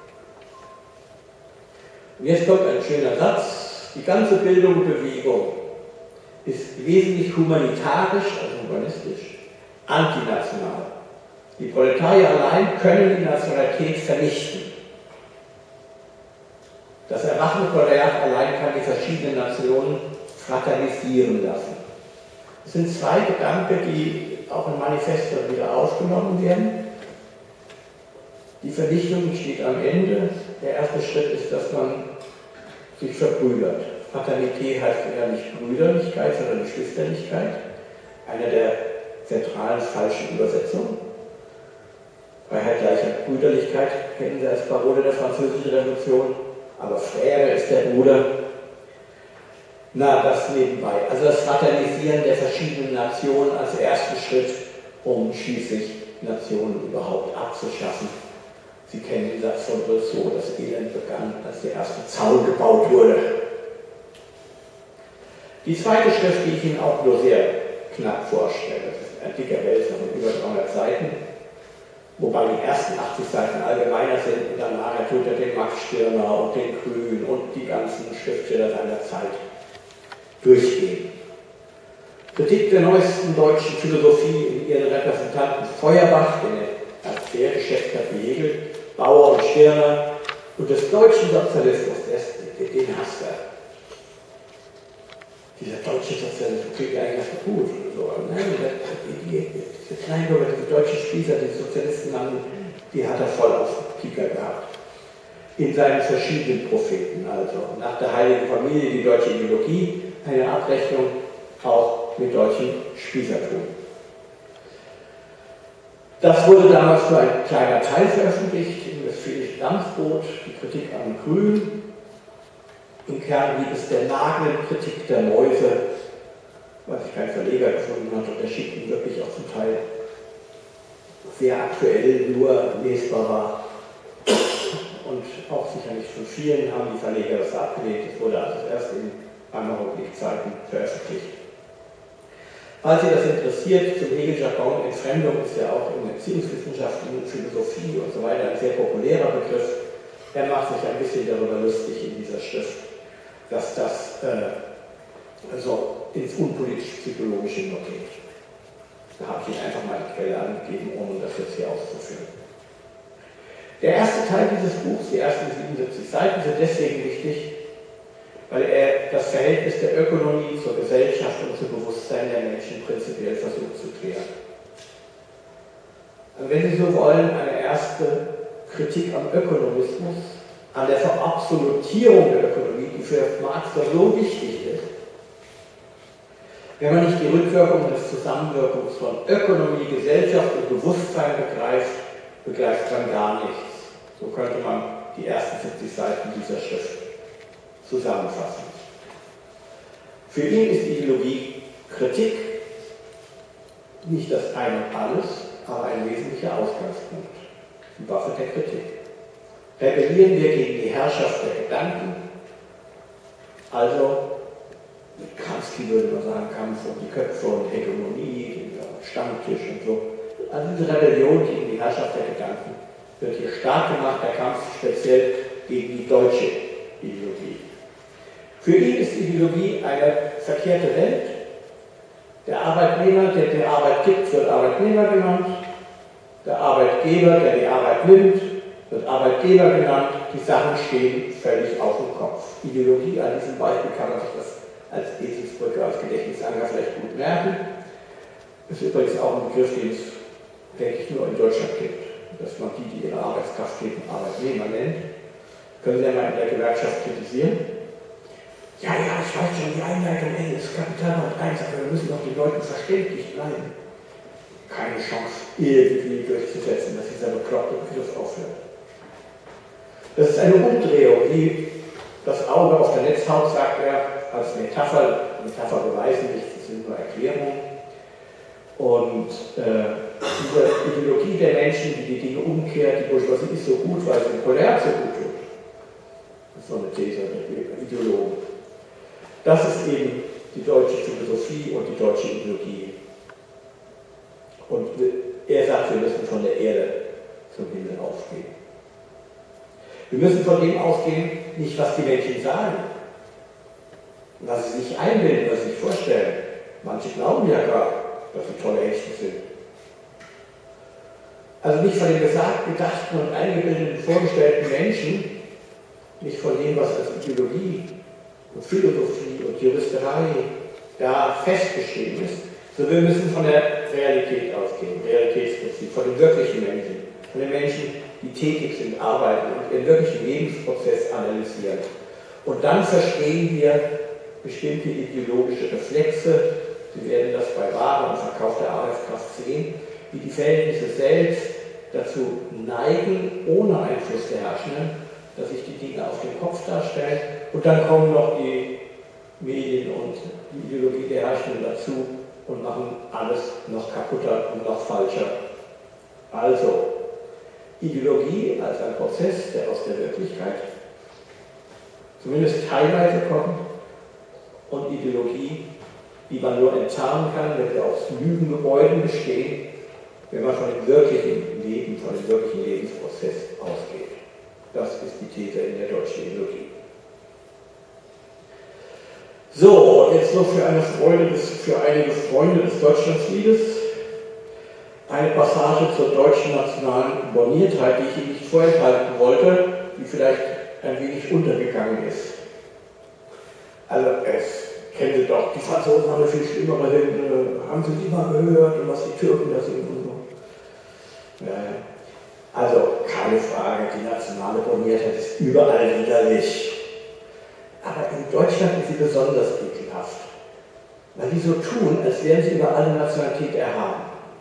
Und jetzt kommt ein schöner Satz: Die ganze Bildung und Bewegung ist wesentlich humanitarisch, also humanistisch, antinational. Die Proletarier allein können die Nationalität vernichten. Das erwachende Proletariat allein kann die verschiedenen Nationen fraternisieren lassen. Es sind zwei Gedanken, die auch im Manifest wieder aufgenommen werden. Die Vernichtung steht am Ende. Der erste Schritt ist, dass man sich verbrüdert. Fraternität heißt ja nicht Brüderlichkeit, sondern Geschwisterlichkeit. Eine der zentralen falschen Übersetzungen. Freiheit, Gleichheit, Brüderlichkeit kennen Sie als Parole der Französischen Revolution, aber Frère ist der Bruder. Na, das nebenbei. Also das Fraternisieren der verschiedenen Nationen als ersten Schritt, um schließlich Nationen überhaupt abzuschaffen. Sie kennen den Satz von Rousseau, das Elend begann, als der erste Zaun gebaut wurde. Die zweite Schrift, die ich Ihnen auch nur sehr knapp vorstelle, das ist ein dicker Wälzer von über 300 Seiten, wobei die ersten 80 Seiten allgemeiner sind und danach tut er den Max Stirner und den Grün und die ganzen Schriftsteller seiner Zeit durchgehen. Kritik der neuesten deutschen Philosophie in ihren Repräsentanten Feuerbach, den er als sehr geschätzt hat, Hegel, Bauer und Stirner, und des deutschen Sozialismus, den hasst er. Dieser deutsche Sozialismus klingt ja eigentlich ganz gut. So. Diese Kleinbürger, diese deutschen Spießer, die Sozialisten, die hat er voll auf Kieker gehabt. In seinen verschiedenen Propheten, also nach der Heiligen Familie, die deutsche Ideologie, eine Abrechnung auch mit deutschem Spießertum. Das wurde damals nur ein kleiner Teil veröffentlicht, im Westfälischen Landbrot, die Kritik an Grün. Im Kern blieb es der nagenden Kritik der Mäuse, weil sich kein Verleger gefunden hat, und der Schicken wirklich auch zum Teil sehr aktuell nur lesbar war. Und auch sicher nicht von vielen haben die Verleger das abgelehnt. Es wurde also erst in Weimar-Republik-Zeiten veröffentlicht. Falls Sie das interessiert, zum Hegel-Jargon, Entfremdung ist ja auch in Erziehungswissenschaften, Philosophie und so weiter ein sehr populärer Begriff. Er macht sich ein bisschen darüber lustig in dieser Schrift, dass das also ins unpolitisch-psychologische nur geht. Da habe ich Ihnen einfach mal die Quelle angegeben, ohne das jetzt hier auszuführen. Der erste Teil dieses Buchs, die ersten 77 Seiten, sind deswegen wichtig, weil er das Verhältnis der Ökonomie zur Gesellschaft und zum Bewusstsein der Menschen prinzipiell versucht zu klären. Und wenn Sie so wollen, eine erste Kritik am Ökonomismus, an der Verabsolutierung der Ökonomie, die für Marx so wichtig ist. Wenn man nicht die Rückwirkung des Zusammenwirkens von Ökonomie, Gesellschaft und Bewusstsein begreift man gar nichts. So könnte man die ersten 70 Seiten dieser Schrift zusammenfassen. Für ihn ist Ideologie Kritik nicht das Ein und Alles, aber ein wesentlicher Ausgangspunkt, die Waffe der Kritik. Rebellieren wir gegen die Herrschaft der Gedanken, also mit Kamsky würde man sagen, Kampf um die Köpfe und Hegemonie, Stammtisch und so. Also diese Rebellion gegen die Herrschaft der Gedanken wird hier stark gemacht, der Kampf speziell gegen die deutsche Ideologie. Für ihn ist Ideologie eine verkehrte Welt. Der Arbeitnehmer, der die Arbeit gibt, wird Arbeitnehmer genannt. Der Arbeitgeber, der die Arbeit nimmt, wird Arbeitgeber genannt. Die Sachen stehen völlig auf dem Kopf. Ideologie, an diesem Beispiel kann man sich das als Eselsbrücke, als Gedächtnisanker vielleicht gut merken. Das ist übrigens auch ein Begriff, den es, denke ich, nur in Deutschland gibt, dass man die ihre Arbeitskraft geben, Arbeitnehmer nennt. Können Sie ja mal in der Gewerkschaft kritisieren? Ja, ich weiß schon, die Einleitung ist Kapital hat eins, aber wir müssen doch den Leuten verständlich bleiben. keine Chance irgendwie durchzusetzen, dass dieser bekloppte Begriff aufhört. Das ist eine Umdrehung, wie das Auge auf der Netzhaut, sagt er, als Metapher. Metapher beweisen nichts, das sind nur Erklärungen. Und diese Ideologie der Menschen, die die Dinge umkehrt, die Bourgeoisie ist so gut, weil sie den Proletariat so gut tut. Das ist so eine These der Ideologen. Das ist eben die deutsche Philosophie und die deutsche Ideologie. Und er sagt, wir müssen von der Erde zum Himmel aufgehen. Wir müssen von dem ausgehen, nicht was die Menschen sagen, was sie sich einbilden, was sie sich vorstellen. Manche glauben ja gar, dass sie tolle Hechten sind. Also nicht von den gesagten, gedachten und eingebildeten, vorgestellten Menschen, nicht von dem, was als Ideologie und Philosophie und Juristerei da festgeschrieben ist, sondern wir müssen von der Realität ausgehen, Realitätsprinzip, von den wirklichen Menschen, von den Menschen, die tätig sind, arbeiten und ihren wirklichen Lebensprozess analysieren. Und dann verstehen wir bestimmte ideologische Reflexe. Sie werden das bei Ware und Verkauf der Arbeitskraft sehen, wie die Verhältnisse selbst dazu neigen, ohne Einfluss der Herrschenden, dass sich die Dinge auf den Kopf darstellen. Und dann kommen noch die Medien und die Ideologie der Herrschenden dazu und machen alles noch kaputter und noch falscher. Also, Ideologie als ein Prozess, der aus der Wirklichkeit zumindest teilweise kommt, und Ideologie, die man nur enttarnen kann, wenn sie aus Lügengebäuden bestehen, wenn man von dem wirklichen Leben, von dem wirklichen Lebensprozess ausgeht. Das ist die These in der deutschen Ideologie. So, jetzt noch für einige Freunde des Deutschlandliedes eine Passage zur deutschen nationalen Borniertheit, die ich Ihnen nicht vorenthalten wollte, die vielleicht ein wenig untergegangen ist. Also, es kennen Sie doch, die Franzosen haben viel schlimmere Hymne, haben Sie die mal gehört und was die Türken da singen und so. Ja. Also, keine Frage, die nationale Borniertheit ist überall widerlich. Aber in Deutschland ist sie besonders ekelhaft, weil die so tun, als wären sie über alle Nationalität erhaben.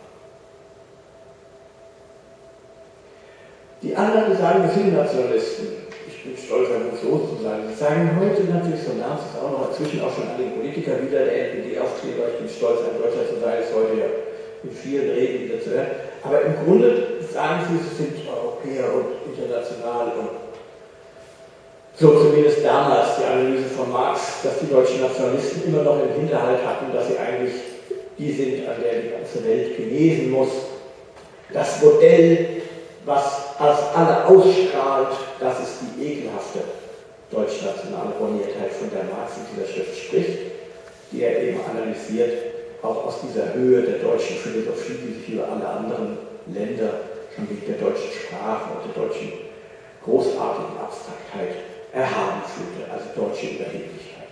Die anderen sagen, wir sind Nationalisten. Ich bin stolz, ein Franzose zu sein. Sie sagen heute natürlich, so nahm es auch noch inzwischen auch schon an den Politiker wieder, der NPD-Aufkleber, ich bin stolz, ein Deutscher zu sein, ist heute ja in vielen Reden wieder zu hören. Aber im Grunde sagen sie, sie sind Europäer und international und so zumindest damals die Analyse von Marx, dass die deutschen Nationalisten immer noch im Hinterhalt hatten, dass sie eigentlich die sind, an der die ganze Welt genesen muss. Das Modell, was als alle ausstrahlt, das ist die ekelhafte deutsch-nationale Borniertheit, von der Marx in dieser Schrift spricht, die er eben analysiert, auch aus dieser Höhe der deutschen Philosophie, die sich über alle anderen Länder schon wegen der deutschen Sprache und der deutschen großartigen Abstraktheit erhaben fühlte, also deutsche Überheblichkeit.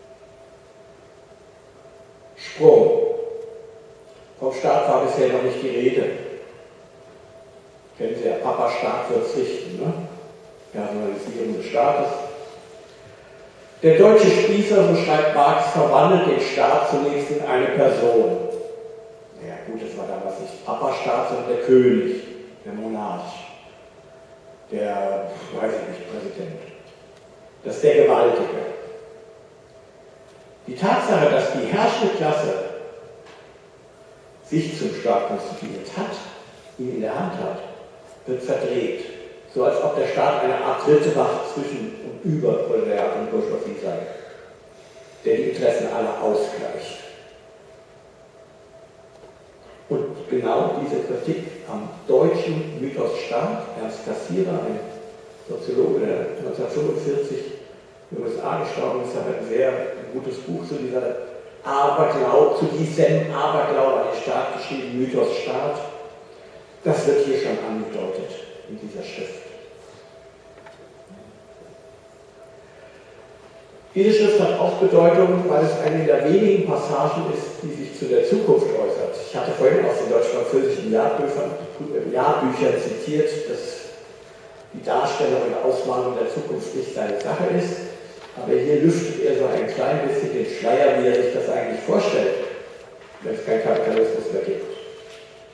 Sprung. Vom Staat war bisher noch nicht die Rede. Kennen Sie ja, Papa-Staat wird's richten, ne? Personalisierung des Staates. Der deutsche Spießer, so schreibt Marx, verwandelt den Staat zunächst in eine Person. Naja gut, das war damals nicht Papa-Staat, sondern der König, der Monarch, der, weiß ich nicht, Präsident. Das ist der Gewaltige. Die Tatsache, dass die herrschende Klasse sich zum Staat konstituiert hat, ihn in der Hand hat, wird verdreht. So als ob der Staat eine Art dritte Macht zwischen und über Proletariat und Bourgeoisie sei, der die Interessen aller ausgleicht. Und genau diese Kritik am deutschen Mythos Staat, Ernst Cassirer, ein Soziologe, der 1945 in den USA gestorben ist, hat ein sehr gutes Buch zu diesem Aberglaube an den Staat geschrieben, Mythos Staat. Das wird hier schon angedeutet in dieser Schrift. Diese Schrift hat auch Bedeutung, weil es eine der wenigen Passagen ist, die sich zu der Zukunft äußert. Ich hatte vorhin aus den deutsch-französischen Jahrbüchern zitiert, dass die Darstellung und Ausmalung der Zukunft nicht seine Sache ist, aber hier lüftet er so ein klein bisschen den Schleier, wie er sich das eigentlich vorstellt, wenn es keinen Kapitalismus mehr gibt.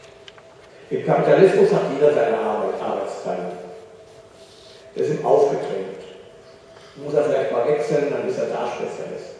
Im Kapitalismus hat jeder seine Arbeitsteilung. Der ist ihm aufgedrängt. Muss er vielleicht mal wechseln, dann ist er da Spezialist.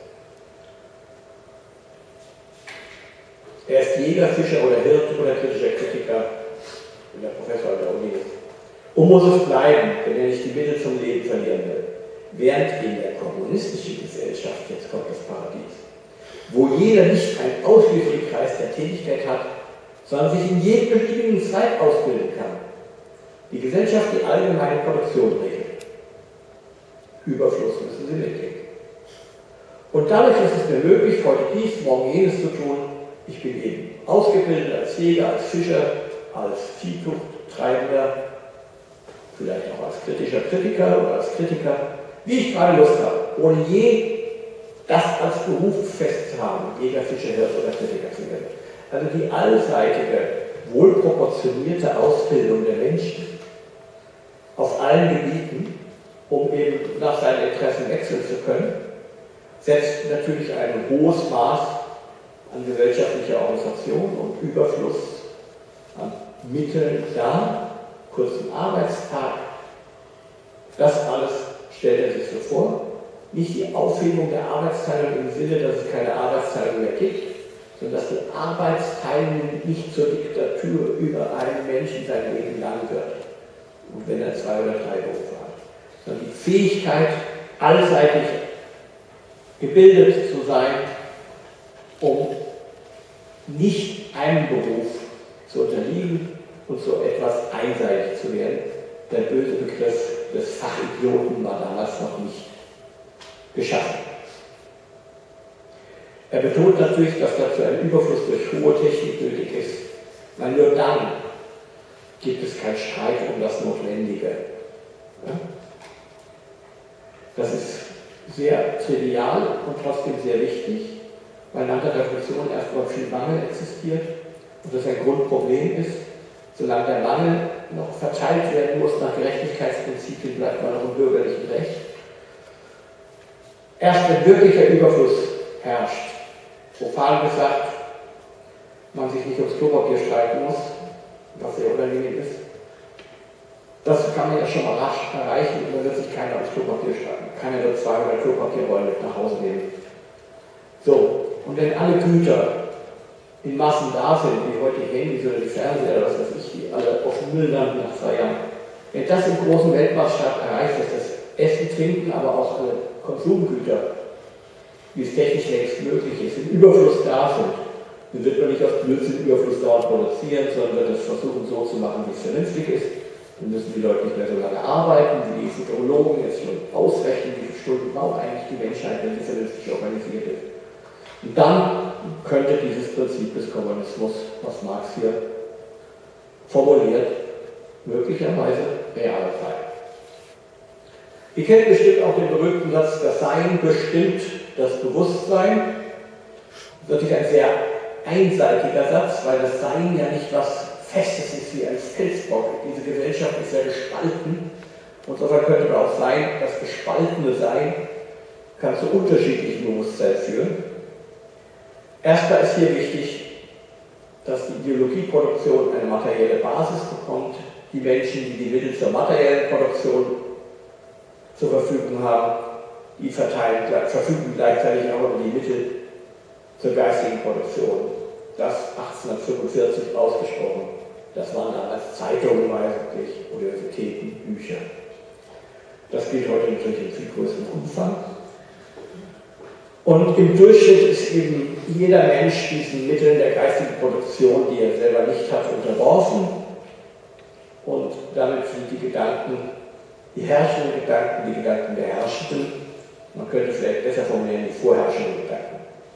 Er ist Jäger, Fischer oder Hirt oder kritischer Kritiker, wenn der Professor an der Uni ist. Und muss es bleiben, wenn er nicht die Mittel zum Leben verlieren will. Während in der kommunistischen Gesellschaft, jetzt kommt das Paradies, wo jeder nicht einen ausschließlichen Kreis der Tätigkeit hat, sondern sich in jedem beliebigen Zweig ausbilden kann. Die Gesellschaft die allgemeine Produktion regelt. Überfluss müssen sie mitkriegen. Und dadurch ist es mir möglich, heute dies, morgen jenes zu tun. Ich bin eben ausgebildet als Jäger, als Fischer, als Viehzuchttreibender, vielleicht auch als kritischer Kritiker oder als Kritiker, wie ich gerade Lust habe, ohne je das als Beruf festzuhaben, Jäger, Fischer, Hirt oder Kritiker zu werden. Also die allseitige, wohlproportionierte Ausbildung der Menschen auf allen Gebieten, um eben nach seinen Interessen wechseln zu können, setzt natürlich ein hohes Maß an gesellschaftlicher Organisation und Überfluss an Mitteln dar, kurzen Arbeitstag. Das alles stellt er sich so vor. Nicht die Aufhebung der Arbeitsteilung im Sinne, dass es keine Arbeitsteilung mehr gibt, sondern dass die Arbeitsteilung nicht zur Diktatur über einen Menschen sein Leben lang wird. Und wenn er 2 oder 3 Berufe hat. Sondern die Fähigkeit, allseitig gebildet zu sein, um nicht einem Beruf zu unterliegen und so etwas einseitig zu werden. Der böse Begriff des Fachidioten war damals noch nicht geschaffen. Er betont natürlich, dass dazu ein Überfluss durch hohe Technik nötig ist, weil nur dann gibt es keinen Streit um das Notwendige. Ja? Das ist sehr trivial und trotzdem sehr wichtig, weil nach der Revolution erstmal viel Mangel existiert und das ein Grundproblem ist. Solange der Mangel noch verteilt werden muss nach Gerechtigkeitsprinzipien, bleibt man noch im bürgerlichen Recht. Erst wenn wirklicher Überfluss herrscht, profan gesagt, man sich nicht ums Klopapier streiten muss, was sehr unangenehm ist, das kann man ja schon mal rasch erreichen und dann wird sich keiner ums Klopapier streiten. Keiner wird 200 Klopapierrollen mit nach Hause nehmen. So, und wenn alle Güter in Massen da sind, wie heute die Handys oder die Fernseher oder was weiß ich, die alle auf dem Müll landen nach 2 Jahren, wenn das im großen Weltmaßstab erreicht ist, das Essen, Trinken, aber auch alle Konsumgüter, wie es technisch längst möglich ist, im Überfluss da sind, dann wird man nicht aus Blödsinn Überfluss dauernd produzieren, sondern wird es versuchen so zu machen, wie es vernünftig ist. Dann müssen die Leute nicht mehr so lange arbeiten, wie die Futurologen jetzt schon ausrechnen, wie viele Stunden braucht eigentlich die Menschheit, wenn sie vernünftig organisiert ist. Und dann könnte dieses Prinzip des Kommunismus, was Marx hier formuliert, möglicherweise real sein. Ihr kennt bestimmt auch den berühmten Satz, das Sein bestimmt das Bewusstsein. Das ist natürlich ein sehr einseitiger Satz, weil das Sein ja nicht was Festes ist wie ein Felsblock. Diese Gesellschaft ist ja gespalten. Und insofern könnte man auch sagen, das gespaltene Sein kann zu unterschiedlichen Bewusstsein führen. Erstmal ist hier wichtig, dass die Ideologieproduktion eine materielle Basis bekommt. Die Menschen, die die Mittel zur materiellen Produktion zur Verfügung haben, die verfügen gleichzeitig auch über die Mittel zur geistigen Produktion. Das 1845 ausgesprochen. Das waren damals Zeitungen meistens, Universitäten, Bücher. Das gilt heute natürlich in viel größerem Umfang. Und im Durchschnitt ist eben jeder Mensch diesen Mitteln der geistigen Produktion, die er selber nicht hat, unterworfen. Und damit sind die Gedanken, die herrschenden Gedanken, die Gedanken der Herrschenden, man könnte vielleicht besser formulieren, die vorherrschenden Gedanken.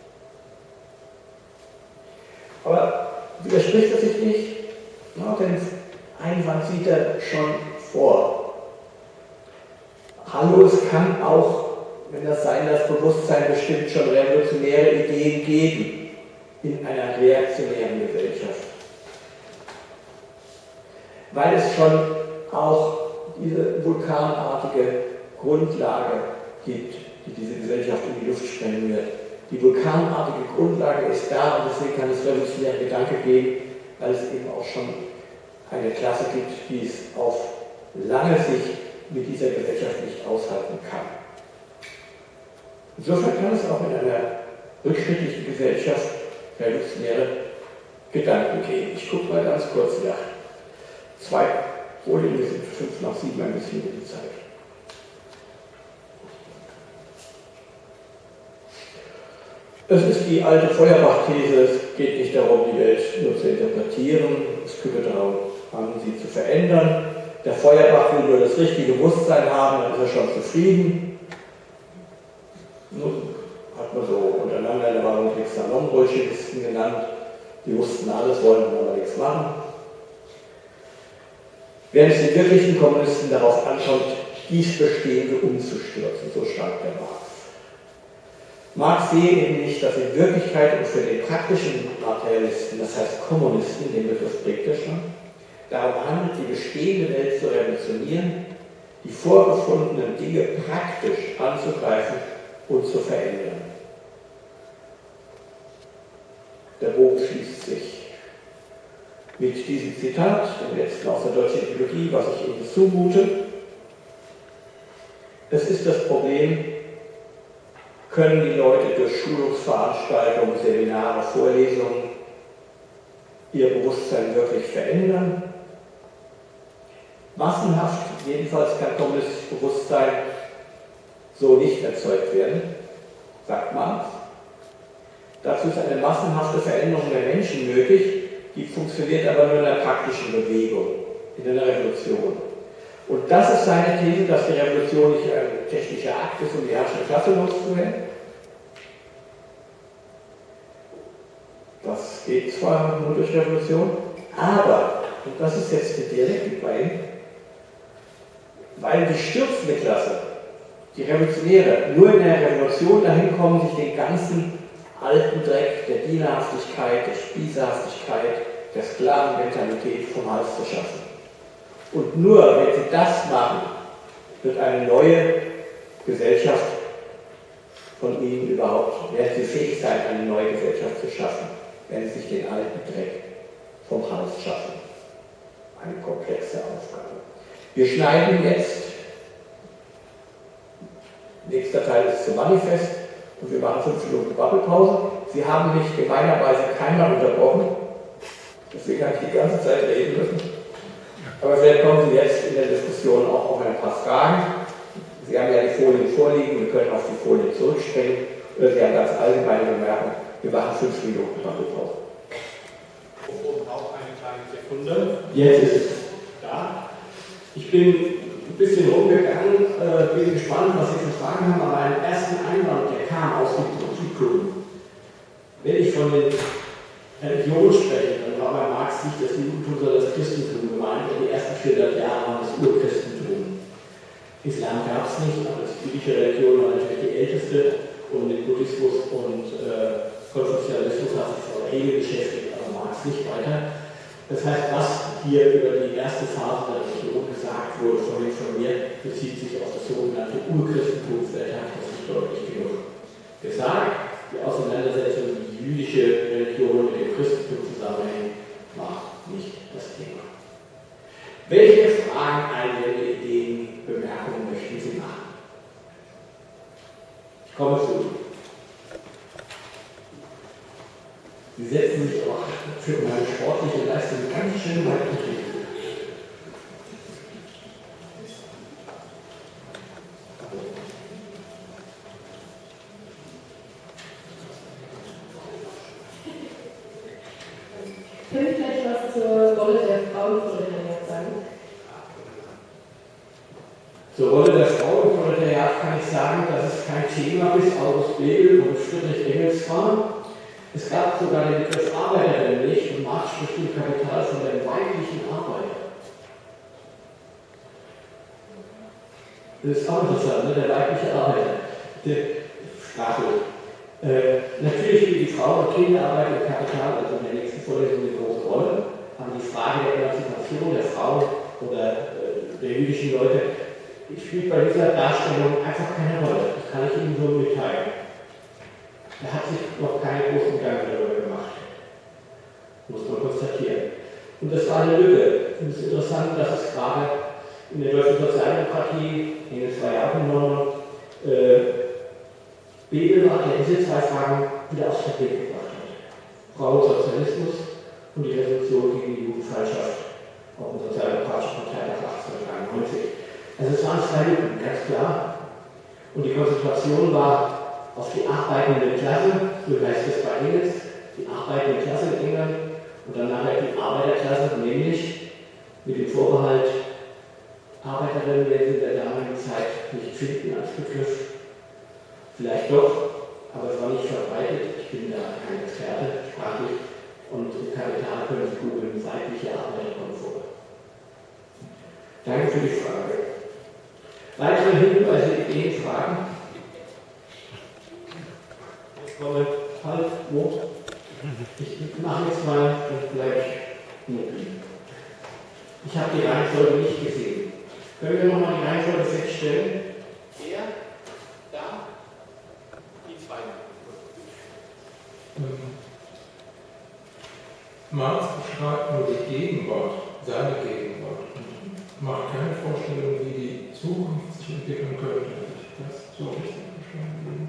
Aber widerspricht das sich nicht? Ja, den Einwand sieht er schon vor. Hallo, es kann auch, wenn das Sein das Bewusstsein bestimmt, schon revolutionäre Ideen geben in einer reaktionären Gesellschaft. Weil es schon auch diese vulkanartige Grundlage gibt, die diese Gesellschaft in die Luft sprengen wird. Die vulkanartige Grundlage ist da und deswegen kann es revolutionäre Gedanken geben, weil es eben auch schon eine Klasse gibt, die es auf lange Sicht mit dieser Gesellschaft nicht aushalten kann. Insofern kann es auch in einer rückschrittlichen Gesellschaft revolutionäre Gedanken geben. Ich gucke mal ganz kurz nach. 2 Folien, wir sind 5 nach 7, ein bisschen in die Zeit. Es ist die alte Feuerbach-These, es geht nicht darum, die Welt nur zu interpretieren, es kümmert darum, sie zu verändern. Der Feuerbach will nur das richtige Bewusstsein haben, dann ist er schon zufrieden. Nun hat man so untereinander in der Wahrung Bolschewisten genannt, die wussten alles, wollten aber nichts machen. Während es den wirklichen Kommunisten darauf ankommt, dies Bestehende umzustürzen, so schreibt der Marx. Marx sehe eben nicht, dass in Wirklichkeit und für den praktischen Materialisten, das heißt Kommunisten, den Begriff bringt er schon, darum handelt, die bestehende Welt zu revolutionieren, die vorgefundenen Dinge praktisch anzugreifen und zu verändern. Der Bogen schließt sich mit diesem Zitat, dem letzten aus der deutschen Ideologie, was ich Ihnen zumute. Es ist das Problem, können die Leute durch Schulungsveranstaltungen, Seminare, Vorlesungen ihr Bewusstsein wirklich verändern? Massenhaft, jedenfalls kann kommunistisches Bewusstsein so nicht erzeugt werden, sagt Marx. Dazu ist eine massenhafte Veränderung der Menschen nötig, die funktioniert aber nur in einer praktischen Bewegung, in einer Revolution. Und das ist seine These, dass die Revolution nicht ein technischer Akt ist, um die herrschende Klasse loszuwerden. Das geht zwar nur durch Revolution, aber, und das ist jetzt die Dialektik bei ihm, weil die stürzende Klasse, die Revolutionäre, nur in der Revolution dahin kommen, sich den ganzen alten Dreck der Dienerhaftigkeit, der Spießerhaftigkeit, der Sklavenmentalität vom Hals zu schaffen. Und nur wenn sie das machen, wird eine neue Gesellschaft von ihnen überhaupt, werden sie fähig sein, eine neue Gesellschaft zu schaffen, wenn sie sich den alten Dreck vom Hals schaffen. Eine komplexe Aufgabe. Wir schneiden jetzt, nächster Teil ist zum Manifest, und wir machen 5 Minuten Babbelpause. Sie haben mich gemeinerweise keinmal unterbrochen, deswegen habe ich die ganze Zeit reden müssen. Aber vielleicht kommen Sie jetzt in der Diskussion auch auf ein paar Fragen. Sie haben ja die Folien vorliegen, wir können auf die Folien zurückspringen. Oder Sie haben ganz allgemeine Bemerkungen. Wir machen 5 Minuten Babbelpause. Und auch eine kleine Sekunde. Jetzt ist es da. Ich bin ein bisschen rumgegangen, bin gespannt, was Sie für Fragen haben, aber einen ersten Einwand, der kam aus dem Publikum. Wenn ich von den Religionen spreche, dann war bei Marx nicht das Judentum, sondern das Christentum gemeint, und die ersten 400 Jahre waren das Urchristentum. Islam gab es nicht, aber die jüdische Religion war natürlich die älteste, und mit Buddhismus und Konfuzianismus hat sich vor Hegel beschäftigt, aber Marx nicht weiter. Das heißt, was hier über die erste Phase der Religion gesagt wurde von mir, bezieht sich auf das sogenannte Urchristentum. Vielleicht habe ich das nicht deutlich genug gesagt. Die Auseinandersetzung, die jüdische Religion mit dem Christentum zusammenhängt, war nicht das Thema. Welche Fragen, Einwände, Ideen, Bemerkungen möchten Sie machen? Ich komme zu Ihnen. Sie setzen sich auch für meine sportliche Leistung ganz schön weit entgegen. Können Sie vielleicht was zur Rolle der Frau im Proletariat sagen? Zur Rolle der Frau im Proletariat kann ich sagen, dass es kein Thema bis August Bebel und Friedrich Engels war. Es gab sogar den Begriff Arbeiterin nicht, und Marx spricht im Kapital von der weiblichen Arbeiter. Das ist auch interessant, ne? Der weibliche Arbeiter. Der Sprachlich. Natürlich spielt die Frau und Kinderarbeit im Kapital, also in der nächsten Vorlesung, eine große Rolle. Aber die Frage der Emanzipation der Frau oder der jüdischen Leute spielt bei dieser Darstellung einfach keine Rolle. Das kann ich Ihnen so mitteilen. Da hat sich noch keinen großen Gedanken darüber gemacht. Muss man konstatieren. Und das war eine Lücke. es ist interessant, dass es gerade in der deutschen Sozialdemokratie, Engels war ja auch in London, Bebel war, der diese zwei Fragen wieder aufs Tapet gebracht hat. Frauensozialismus und die Resolution gegen die Jugendfeindschaft auf dem Sozialdemokratischen Parteitag 1893. Also es waren zwei Lücken, ganz klar. Und die Konzentration war auf die arbeitende Klasse, so heißt es bei Engels, die arbeitende Klasse in England und dann nachher die Arbeiterklasse, nämlich mit dem Vorbehalt, Arbeiterinnen werden sie in der damaligen Zeit nicht finden als Begriff. Vielleicht doch, aber es war nicht verbreitet. Ich bin da kein Experte, sprachlich. Und im Kapital können Sie googeln, weibliche Arbeiterkomfort. Danke für die Frage. Weitere Hinweise, Ideen, Fragen? Jetzt komme halt, wo? Ich mache jetzt mal gleich mobil. Ich habe die Reihenfolge nicht gesehen. Können wir nochmal die Reihenfolge feststellen? Er, da, die zwei. Marx beschreibt nur die Gegenwart, seine Gegenwart, und macht keine Vorstellung, wie die Zukunft sich entwickeln könnte. Das so richtig verstanden.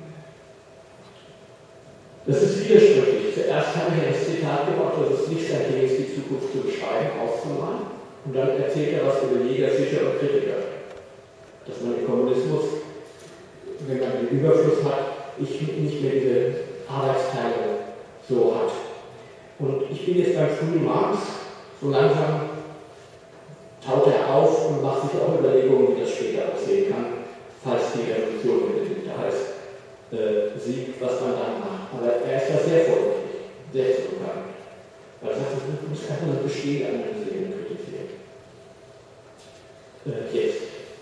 Das ist widersprüchlich. Zuerst habe ich ein Zitat gemacht, dass es nicht sein Ding ist, die Zukunft zu beschreiben, auszumalen. Und dann erzählt er was über Jäger, Fischer und Kritiker. Dass man im Kommunismus, wenn man den Überfluss hat, nicht mehr diese Arbeitsteilung so hat. Und ich bin jetzt beim frühen Marx, so langsam taut er auf und macht sich auch Überlegungen, wie das später aussehen kann, falls die Revolution da heißt, sieht, was man dann macht. Aber er ist da sehr vorsichtig, sehr zurückhaltend. Weil er sagt, man muss einfach das Bestehende analysieren und kritisieren. Jetzt.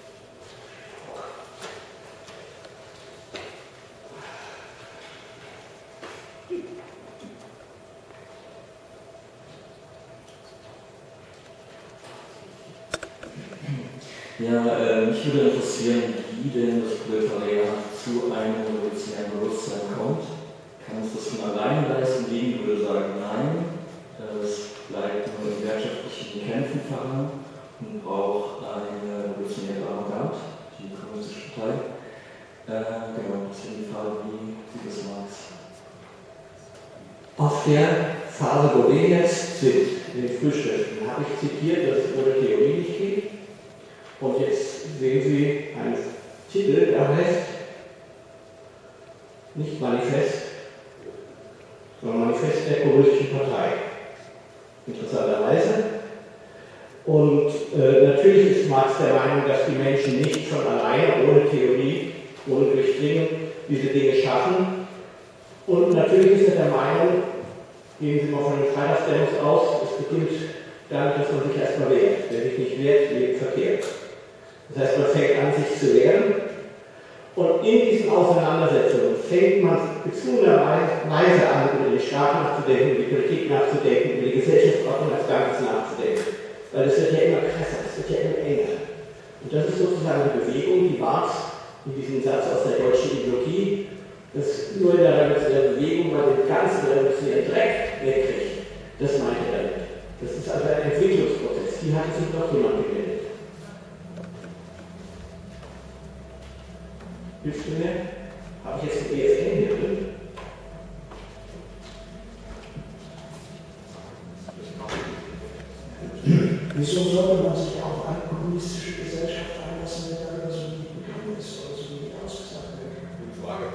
Ja, mich würde interessieren, wie denn das Proletariat zu einem revolutionären Bewusstsein kommt. Kann es das von alleine leisten? Die würde sagen, nein, es bleibt nur in wirtschaftlichen Kämpfen verhangen und braucht eine revolutionäre Avantgarde, die Kommunistische Partei. Genau, das ist die Frage, wie sieht das Marx? Auf der Phase, wo wir jetzt sind, in den Frühschriften, habe ich zitiert, dass es ohne Theorie nicht geht. Und jetzt sehen Sie einen Titel, der heißt nicht Manifest, sondern Manifest der Kommunistischen Partei. Interessanterweise. Und natürlich ist Marx der Meinung, dass die Menschen nicht von alleine, ohne Theorie, ohne Durchdringen, diese Dinge schaffen. Und natürlich ist er der Meinung, gehen Sie mal von den Freitagsdemos aus, es beginnt damit, dass man sich erstmal wehrt. Wer sich nicht wehrt, lebt verkehrt. Das heißt, man fängt an, sich zu wehren. Und in diesen Auseinandersetzungen fängt man gezwungenerweise an, über den Staat nachzudenken, über die Politik nachzudenken, über die Gesellschaftsordnung als Ganzes nachzudenken. Weil es wird ja immer krasser, es wird ja immer enger. Und das ist sozusagen eine Bewegung, die Marx in diesem Satz aus der deutschen Ideologie, dass nur in der revolutionären Bewegung man den ganzen revolutionären Dreck wegkriegt. Das meint er damit. Das ist also ein Entwicklungsprozess. Hier hat sich noch jemand gemeldet. Hilft du mir? Habe ich jetzt ein EFN hier drin? Wieso sollte man sich auf eine kommunistische Gesellschaft einlassen, wenn da so nie bekannt ist oder so nie ausgesagt wird? Gute Frage.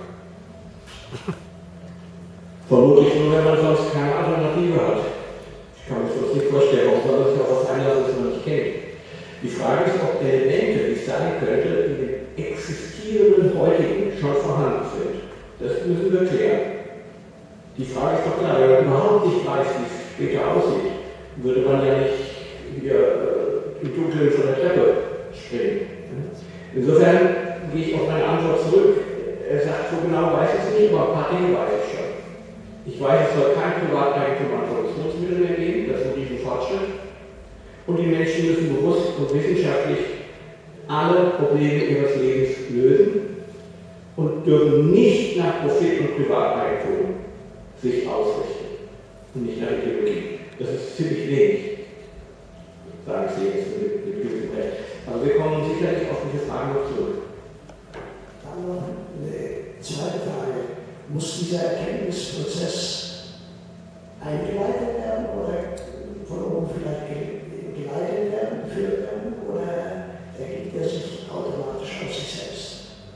Vermutlich nur, wenn man sonst keine Alternative hat. Ich kann mir sonst nicht vorstellen, warum soll man sich auf was einlassen, das man nicht kennt. Die Frage ist, ob Elemente, wie es sein könnte, in den existierenden heutigen schon vorhanden sind. Das müssen wir klären. Die Frage ist doch klar, wenn man überhaupt nicht weiß, wie es später aussieht, würde man ja nicht hier im Dunkeln von der Treppe springen. Insofern gehe ich auf meine Antwort zurück. Er sagt, so genau weiß ich es nicht, aber ein paar Dinge weiß ich schon. Ich weiß, es soll kein Privateigentum an Produktionsmitteln mehr geben, das ist ein Riesenfortschritt. Und die Menschen müssen bewusst und wissenschaftlich alle Probleme ihres Lebens lösen und dürfen nicht nach Profit und Privateigentum sich ausrichten und nicht nach Ideologie. Das ist ziemlich wenig. sagen Sie jetzt mit Recht. Aber wir kommen sicherlich auf diese Frage noch zurück. Dann noch eine zweite Frage. Muss dieser Erkenntnisprozess eingeleitet werden oder von oben vielleicht geleitet werden, geführt werden, oder ergibt er sich automatisch aus sich selbst?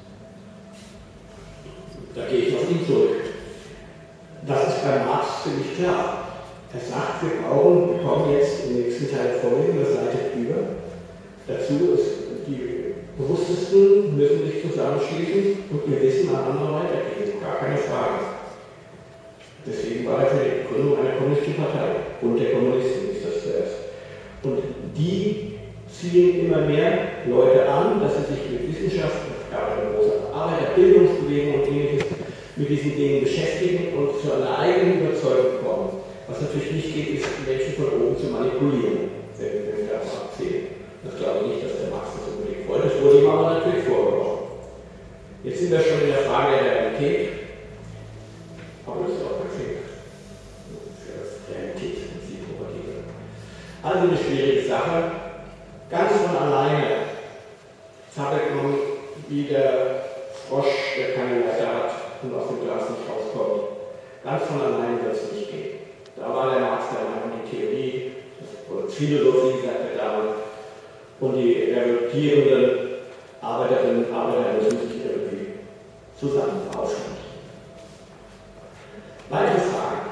Da gehe ich auf ihn zurück. Das ist bei Marx ziemlich klar. Er sagt, wir bekommen jetzt im nächsten Teil vorlegen, das leitet über. Dazu ist, die Bewusstesten müssen sich zusammenschließen und ihr Wissen an andere weitergeben. Gar keine Frage. Deswegen war er für die Gründung einer kommunistischen Partei. Bund der Kommunisten ist das zuerst. Und die ziehen immer mehr Leute an, dass sie sich mit Wissenschaft, es gab eine große Arbeiterbildungsbewegung und ähnliches, mit diesen Dingen beschäftigen und zu einer eigenen Überzeugung kommen. Was natürlich nicht geht, ist, Menschen von oben zu manipulieren, wenn wir das erzählen. Ich glaube nicht, dass der Marx das unbedingt wollte. Das wurde ihm aber natürlich vorgeworfen. Jetzt sind wir schon in der Frage der Realität. Aber das ist auch perfekt. Für das Realitätsprinzip propagierend. Also eine schwierige Sache. Ganz von alleine zappelt man wie der Frosch, der keine Leiter hat und aus dem Glas nicht rauskommt. Ganz von alleine wird es nicht gehen. Da war der Marx der Meinung, die Theorie, oder Philosophie, sagt er damals, und die revoltierenden Arbeiterinnen und Arbeiter müssen sich irgendwie zusammenrauschen. Weitere Fragen?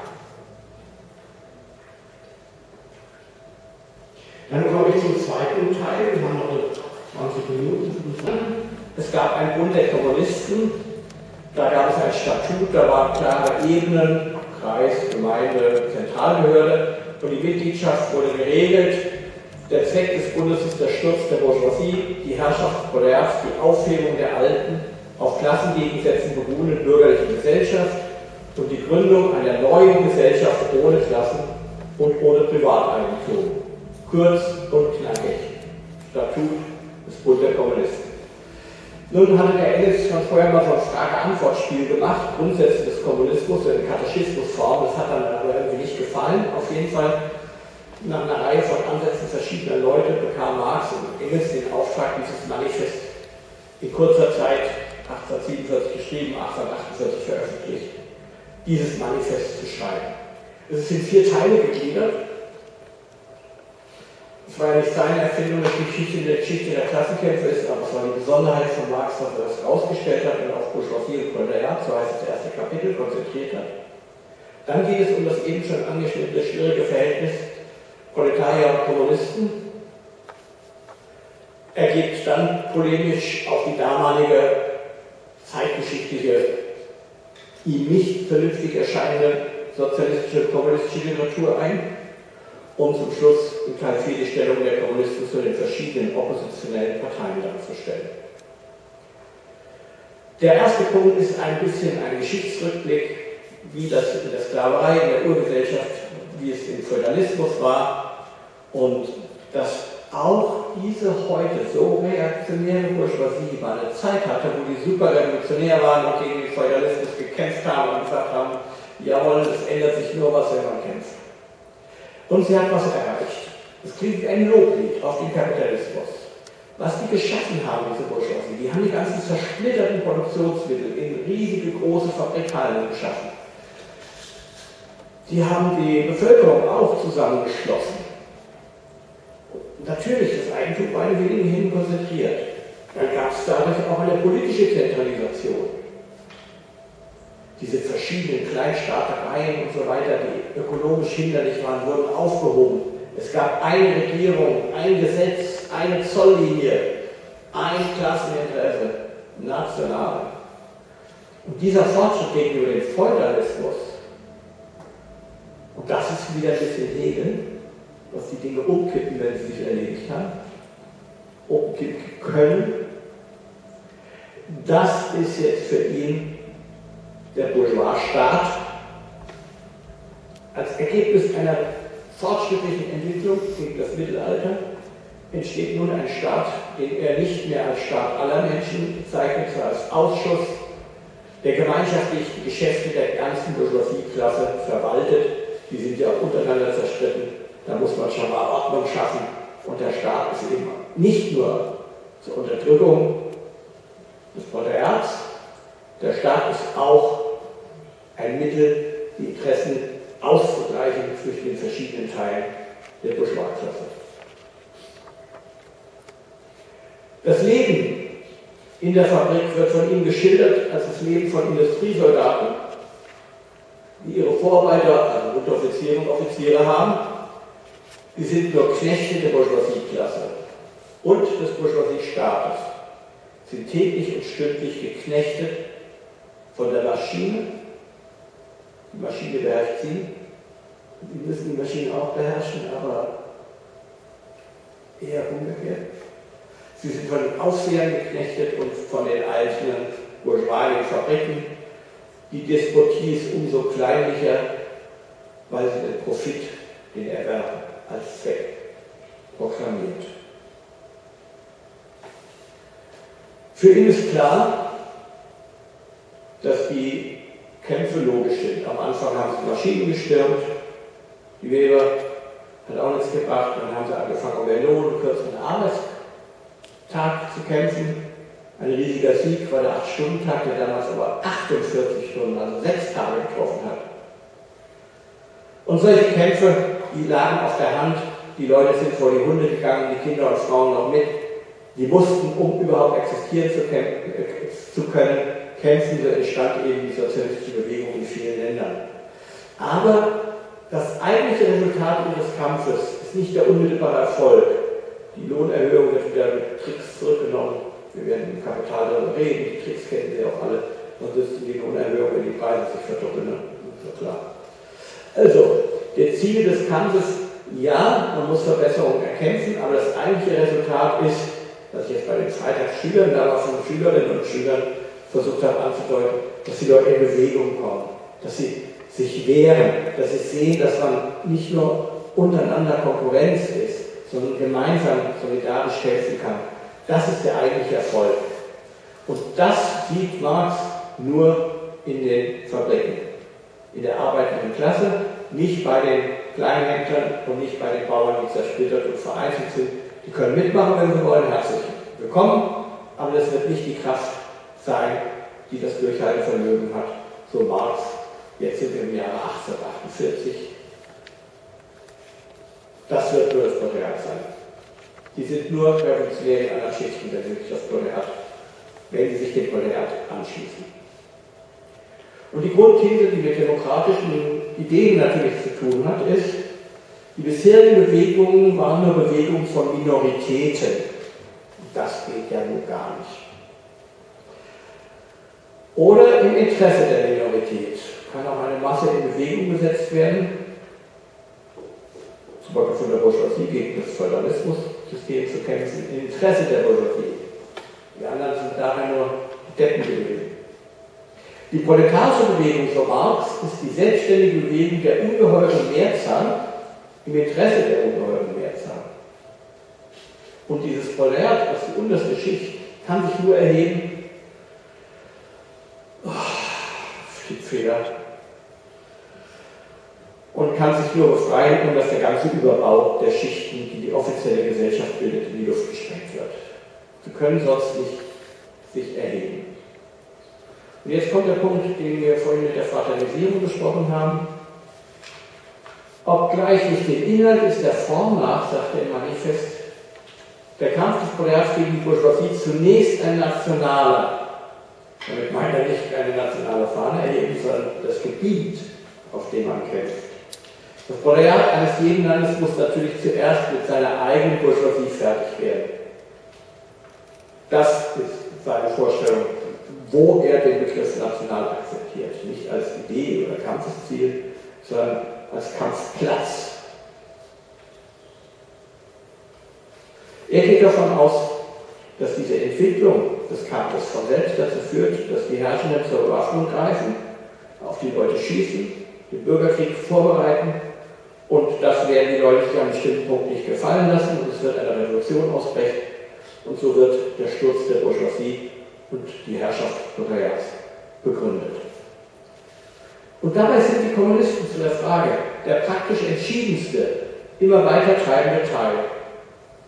Dann komme ich zum zweiten Teil. Wir haben noch 20 Minuten. Es gab einen Bund der Kommunisten. Da gab es ein Statut, da waren klare Ebenen, Kreis, Gemeinde, Zentralbehörde. Und die Mitgliedschaft wurde geregelt. Der Zweck des Bundes ist der Sturz der Bourgeoisie, die Herrschaft des Proletariats, die Aufhebung der alten, auf Klassengegensätzen beruhenden bürgerlichen Gesellschaft und die Gründung einer neuen Gesellschaft ohne Klassen und ohne Privateigentum. Kurz und knackig. Statut des Bund der Kommunisten. Nun hatte der Engels schon vorher mal so ein Frage-Antwort-Spiel gemacht, Grundsätze des Kommunismus in Katechismusform, das hat dann aber irgendwie nicht gefallen. Auf jeden Fall, nach einer Reihe von Ansätzen verschiedener Leute bekam Marx und Engels den Auftrag, dieses Manifest in kurzer Zeit, 1847 geschrieben, 1848 veröffentlicht, dieses Manifest zu schreiben. Es ist in 4 Teile gegliedert. Es war ja nicht seine Erfindung, dass die Geschichte der Klassenkämpfe ist, aber es war die Besonderheit von Marx, dass er das rausgestellt hat und auf Bourgeoisie und Proletariat, so heißt das erste Kapitel, konzentriert hat. Dann geht es um das eben schon angeschnittene schwierige Verhältnis Proletarier und Kommunisten. Er geht dann polemisch auf die damalige zeitgeschichtliche, ihm nicht vernünftig erscheinende sozialistische und kommunistische Literatur ein. Und zum Schluss in Teil 4 die Stellung der Kommunisten zu den verschiedenen oppositionellen Parteien darzustellen. Der erste Punkt ist ein bisschen ein Geschichtsrückblick, wie das in der Sklaverei, in der Urgesellschaft, wie es im Feudalismus war und dass auch diese heute so reaktionäre Bourgeoisie mal eine Zeit hatte, wo die super revolutionär waren und gegen den Feudalismus gekämpft haben und gesagt haben, jawohl, es ändert sich nur was, wenn man kämpft. Und sie hat was erreicht. Es klingt wie ein Loblied auf den Kapitalismus. Was die geschaffen haben, diese Bourgeoisie, die haben die ganzen zersplitterten Produktionsmittel in riesige, große Fabrikhallen geschaffen. Die haben die Bevölkerung auch zusammengeschlossen. Und natürlich, das Eigentum war in wenigen Händen konzentriert. Dann gab es dadurch auch eine politische Zentralisation. Diese verschiedenen Kleinstaatereien und so weiter, die ökonomisch hinderlich waren, wurden aufgehoben. Es gab eine Regierung, ein Gesetz, eine Zolllinie, ein Klasseninteresse, national. Und dieser Fortschritt gegenüber dem Feudalismus, und das ist wieder ein bisschen Hegel, dass die Dinge umkippen, wenn sie sich erledigt haben, umkippen können, das ist jetzt für ihn der Bourgeois-Staat. Als Ergebnis einer fortschrittlichen Entwicklung gegen das Mittelalter entsteht nun ein Staat, den er nicht mehr als Staat aller Menschen bezeichnet, sondern als Ausschuss, der gemeinschaftlich die Geschäfte der ganzen Bourgeoisie-Klasse verwaltet. Die sind ja auch untereinander zerstritten. Da muss man schon mal Ordnung schaffen. Und der Staat ist eben nicht nur zur Unterdrückung des Proletariats, der Staat ist auch ein Mittel, die Interessen auszugleichen zwischen den verschiedenen Teilen der Bourgeoisklasse. Das Leben in der Fabrik wird von ihm geschildert als das Leben von Industriesoldaten, die ihre Vorarbeiter, also Unteroffiziere und Offiziere haben. Die sind nur Knechte der Bourgeoisieklasse und des Bourgeoisiestaates, sind täglich und stündlich geknechtet von der Maschine. Die Maschine beherrscht sie. Sie müssen die Maschine auch beherrschen, aber eher umgekehrt. Sie sind von den Aufsehern geknechtet und von den einzelnen bourgeoisien Fabriken. Die Despotie ist umso kleinlicher, weil sie den Profit, den Erwerb als Zweck proklamiert. Für ihn ist klar, dass die Kämpfe logisch sind. Am Anfang haben sie Maschinen gestürmt, die Weber hat auch nichts gebracht, dann haben sie angefangen, um den Lohn und kürzeren Arbeitstag zu kämpfen. Ein riesiger Sieg war der 8-Stunden-Tag, der damals aber 48 Stunden, also 6 Tage getroffen hat. Und solche Kämpfe, die lagen auf der Hand, die Leute sind vor die Hunde gegangen, die Kinder und Frauen noch mit. Die mussten, um überhaupt existieren zu können, kämpfen, so entstand eben die sozialistische Bewegung in vielen Ländern. Aber das eigentliche Resultat ihres Kampfes ist nicht der unmittelbare Erfolg. Die Lohnerhöhung wird wieder mit Tricks zurückgenommen. Wir werden im Kapital darüber reden, die Tricks kennen Sie auch alle, sonst müssten die Lohnerhöhung, wenn die Preise sich verdoppeln, das ist ja klar. Also, die Ziele des Kampfes, ja, man muss Verbesserungen erkämpfen, aber das eigentliche Resultat ist, dass ich jetzt bei den Freitagsschülern, damals von Schülerinnen und Schülern versucht habe anzudeuten, dass die Leute in Bewegung kommen, dass sie sich wehren, dass sie sehen, dass man nicht nur untereinander Konkurrenz ist, sondern gemeinsam solidarisch helfen kann. Das ist der eigentliche Erfolg. Und das sieht Marx nur in den Fabriken, in der arbeitenden Klasse, nicht bei den Kleinhändlern und nicht bei den Bauern, die zersplittert und vereinzelt sind. Die können mitmachen, wenn sie wollen, herzlich willkommen, aber das wird nicht die Kraft sein, die das Durchhaltevermögen hat, so Marx. Jetzt sind wir im Jahre 1848. Das wird nur das Proletariat sein. Die sind nur revolutionäre Anarchisten, wenn sie sich das Proletariat, wenn sie sich dem Proletariat anschließen. Und die Grundthese, die mit demokratischen Ideen natürlich zu tun hat, ist, die bisherigen Bewegungen waren nur Bewegungen von Minoritäten. Das geht ja nun gar nicht. Oder im Interesse der Minorität kann auch eine Masse in Bewegung gesetzt werden, zum Beispiel von der Bourgeoisie gegen das Feudalismus-System zu kämpfen, im Interesse der Bourgeoisie. Die anderen sind daher nur Deppen gewesen. Die proletarische Bewegung, so Marx, ist die selbstständige Bewegung der ungeheuren Mehrzahl im Interesse der ungeheuren Mehrzahl. Und dieses Proletariat, das die unterste Schicht, kann sich nur erheben, Fehler, und kann sich nur befreien, um dass der ganze Überbau der Schichten, die die offizielle Gesellschaft bildet, in die Luft gesprengt wird. Sie können sonst nicht sich erheben. Und jetzt kommt der Punkt, den wir vorhin mit der Fraternisierung besprochen haben. Obgleich nicht den Inhalt ist der Form nach, sagt er im Manifest, der Kampf des Proletariats gegen die Bourgeoisie zunächst ein nationaler. Damit meint er nicht eine nationale Fahne erheben, sondern das Gebiet, auf dem man kämpft. Das Proletariat eines jeden Landes muss natürlich zuerst mit seiner eigenen Bourgeoisie fertig werden. Das ist seine Vorstellung, wo er den Begriff national akzeptiert. Nicht als Idee oder Kampfesziel, sondern als Kampfplatz. Er geht davon aus, dass diese Entwicklung des Kampfes von selbst dazu führt, dass die Herrschenden zur Bewaffnung greifen, auf die Leute schießen, den Bürgerkrieg vorbereiten, und das werden die Leute sich an einem bestimmten Punkt nicht gefallen lassen und es wird eine Revolution ausbrechen und so wird der Sturz der Bourgeoisie und die Herrschaft des Proletariats begründet. Und dabei sind die Kommunisten zu der Frage der praktisch entschiedenste, immer weiter treibende Teil.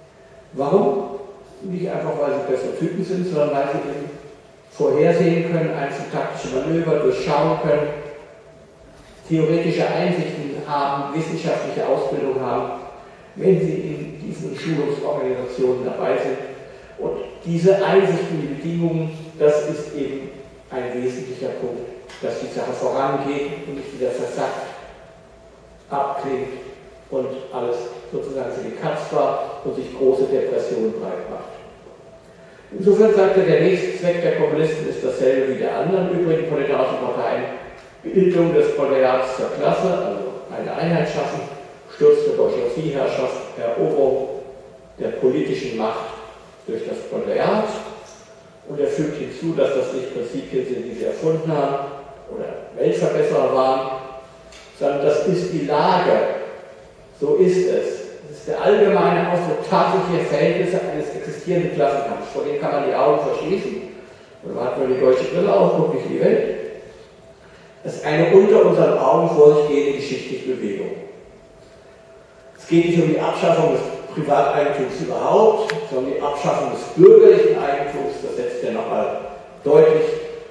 Warum? Nicht einfach, weil sie bessere Typen sind, sondern weil sie eben vorhersehen können, einzelne taktische Manöver durchschauen können, theoretische Einsichten haben, wissenschaftliche Ausbildung haben, wenn sie in diesen Schulungsorganisationen dabei sind. Und diese Einsichten, die Bedingungen, das ist eben ein wesentlicher Punkt, dass die Sache vorangeht und nicht wieder versackt, abklingt und alles sozusagen für die Katz war und sich große Depressionen breit macht. Insofern sagte, der nächste Zweck der Kommunisten ist dasselbe wie der anderen übrigen proletarischen Parteien: Bildung des Proletariats zur Klasse, also eine Einheit schaffen, Sturz der Bourgeoisieherrschaft, Eroberung der politischen Macht durch das Proletariat. Und er fügt hinzu, dass das nicht Prinzipien sind, die sie erfunden haben oder Weltverbesserer waren, sondern das ist die Lage. So ist es. Das ist der allgemeine Ausdruck tatsächlicher Verhältnisse eines existierenden Klassenkampfs. Vor dem kann man die Augen verschließen. Und man hat nur die deutsche Brille auf, guckt nicht in die Welt. Das ist eine unter unseren Augen vor sich gehende geschichtliche Bewegung. Es geht nicht um die Abschaffung des Privateigentums überhaupt, sondern um die Abschaffung des bürgerlichen Eigentums. Das setzt ja nochmal deutlich,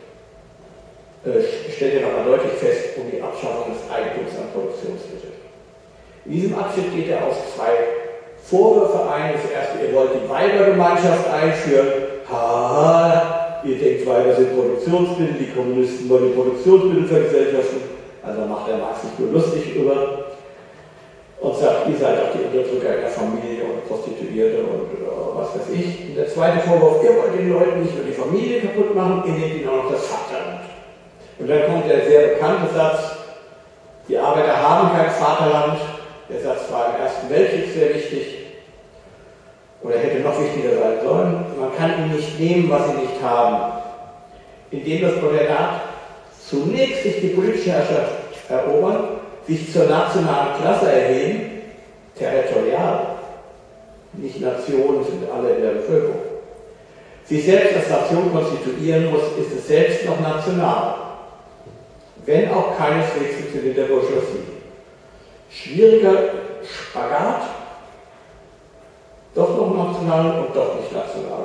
stellt ja nochmal deutlich fest, um die Abschaffung des Eigentums an Produktionsmitteln. In diesem Abschnitt geht er auf zwei Vorwürfe ein. Das erste, ihr wollt die Weibergemeinschaft einführen. Haha, ihr denkt, Weiber sind Produktionsmittel, die Kommunisten wollen die Produktionsmittel vergesellschaften. Also macht der Marx sich nur lustig über und sagt, ihr seid auch die Unterdrücker in der Familie und Prostituierte und was weiß ich. Und der zweite Vorwurf, ihr wollt den Leuten nicht nur die Familie kaputt machen, ihr nehmt ihnen auch noch das Vaterland. Und dann kommt der sehr bekannte Satz, die Arbeiter haben kein Vaterland. Der Satz war im Ersten Weltkrieg sehr wichtig oder hätte noch wichtiger sein sollen. Man kann ihnen nicht nehmen, was sie nicht haben. Indem das Proletariat zunächst sich die politische Herrschaft erobern, sich zur nationalen Klasse erheben, territorial, nicht Nationen sind alle in der Bevölkerung, sich selbst als Nation konstituieren muss, ist es selbst noch national, wenn auch keineswegs im Sinne der Bourgeoisie. Schwieriger Spagat, doch noch national und doch nicht national.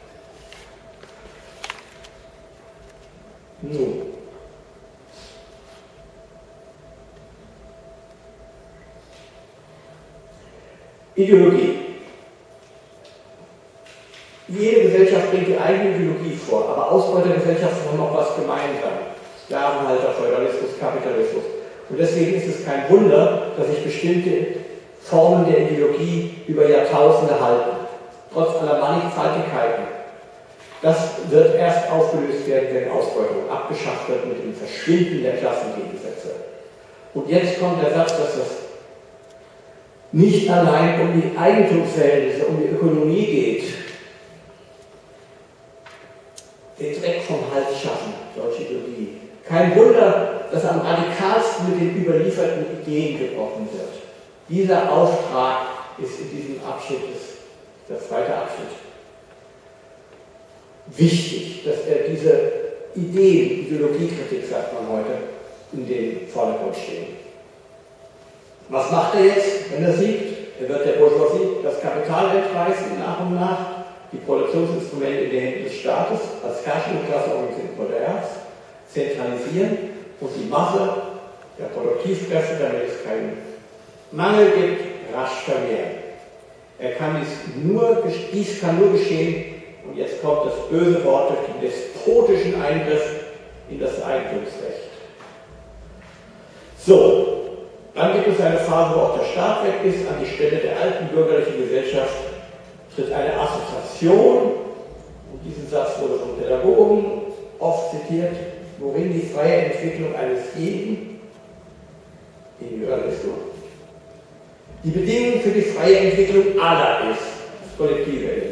Nun. Ideologie. Jede Gesellschaft bringt die eigene Ideologie vor, aber Ausbeutergesellschaften haben auch was gemeinsam. Sklavenhalter, Feudalismus, Kapitalismus. Und deswegen ist es kein Wunder, dass sich bestimmte Formen der Ideologie über Jahrtausende halten, trotz aller Mannigfaltigkeiten. Das wird erst aufgelöst werden, wenn Ausbeutung abgeschafft wird mit dem Verschwinden der Klassengegensätze. Und jetzt kommt der Satz, dass es nicht allein um die Eigentumsverhältnisse, um die Ökonomie geht. Den Dreck vom Hals schaffen, solche Ideologie. Kein Wunder, dass am radikalsten mit den überlieferten Ideen gebrochen wird. Dieser Auftrag ist in diesem Abschnitt, der zweite Abschnitt, wichtig, dass er diese Ideen, Ideologiekritik, sagt man heute, in den Vordergrund stehen. Was macht er jetzt, wenn er siegt? Er wird der Bourgeoisie das Kapital entreißen nach und nach, die Produktionsinstrumente in den Händen des Staates als herrschende Klasse organisierten Proletariats zentralisieren und die Masse der Produktivkräfte, damit es keinen Mangel gibt, rasch vermehren. Dies kann nur geschehen, und jetzt kommt das böse Wort, durch den despotischen Eingriff in das Eigentumsrecht. So, dann gibt es eine Phase, wo auch der Staat weg ist. An die Stelle der alten bürgerlichen Gesellschaft tritt eine Assoziation, und diesen Satz wurde von Pädagogen oft zitiert, worin die freie Entwicklung eines jeden, Individualismus, die Bedingung für die freie Entwicklung aller ist, das kollektive Element.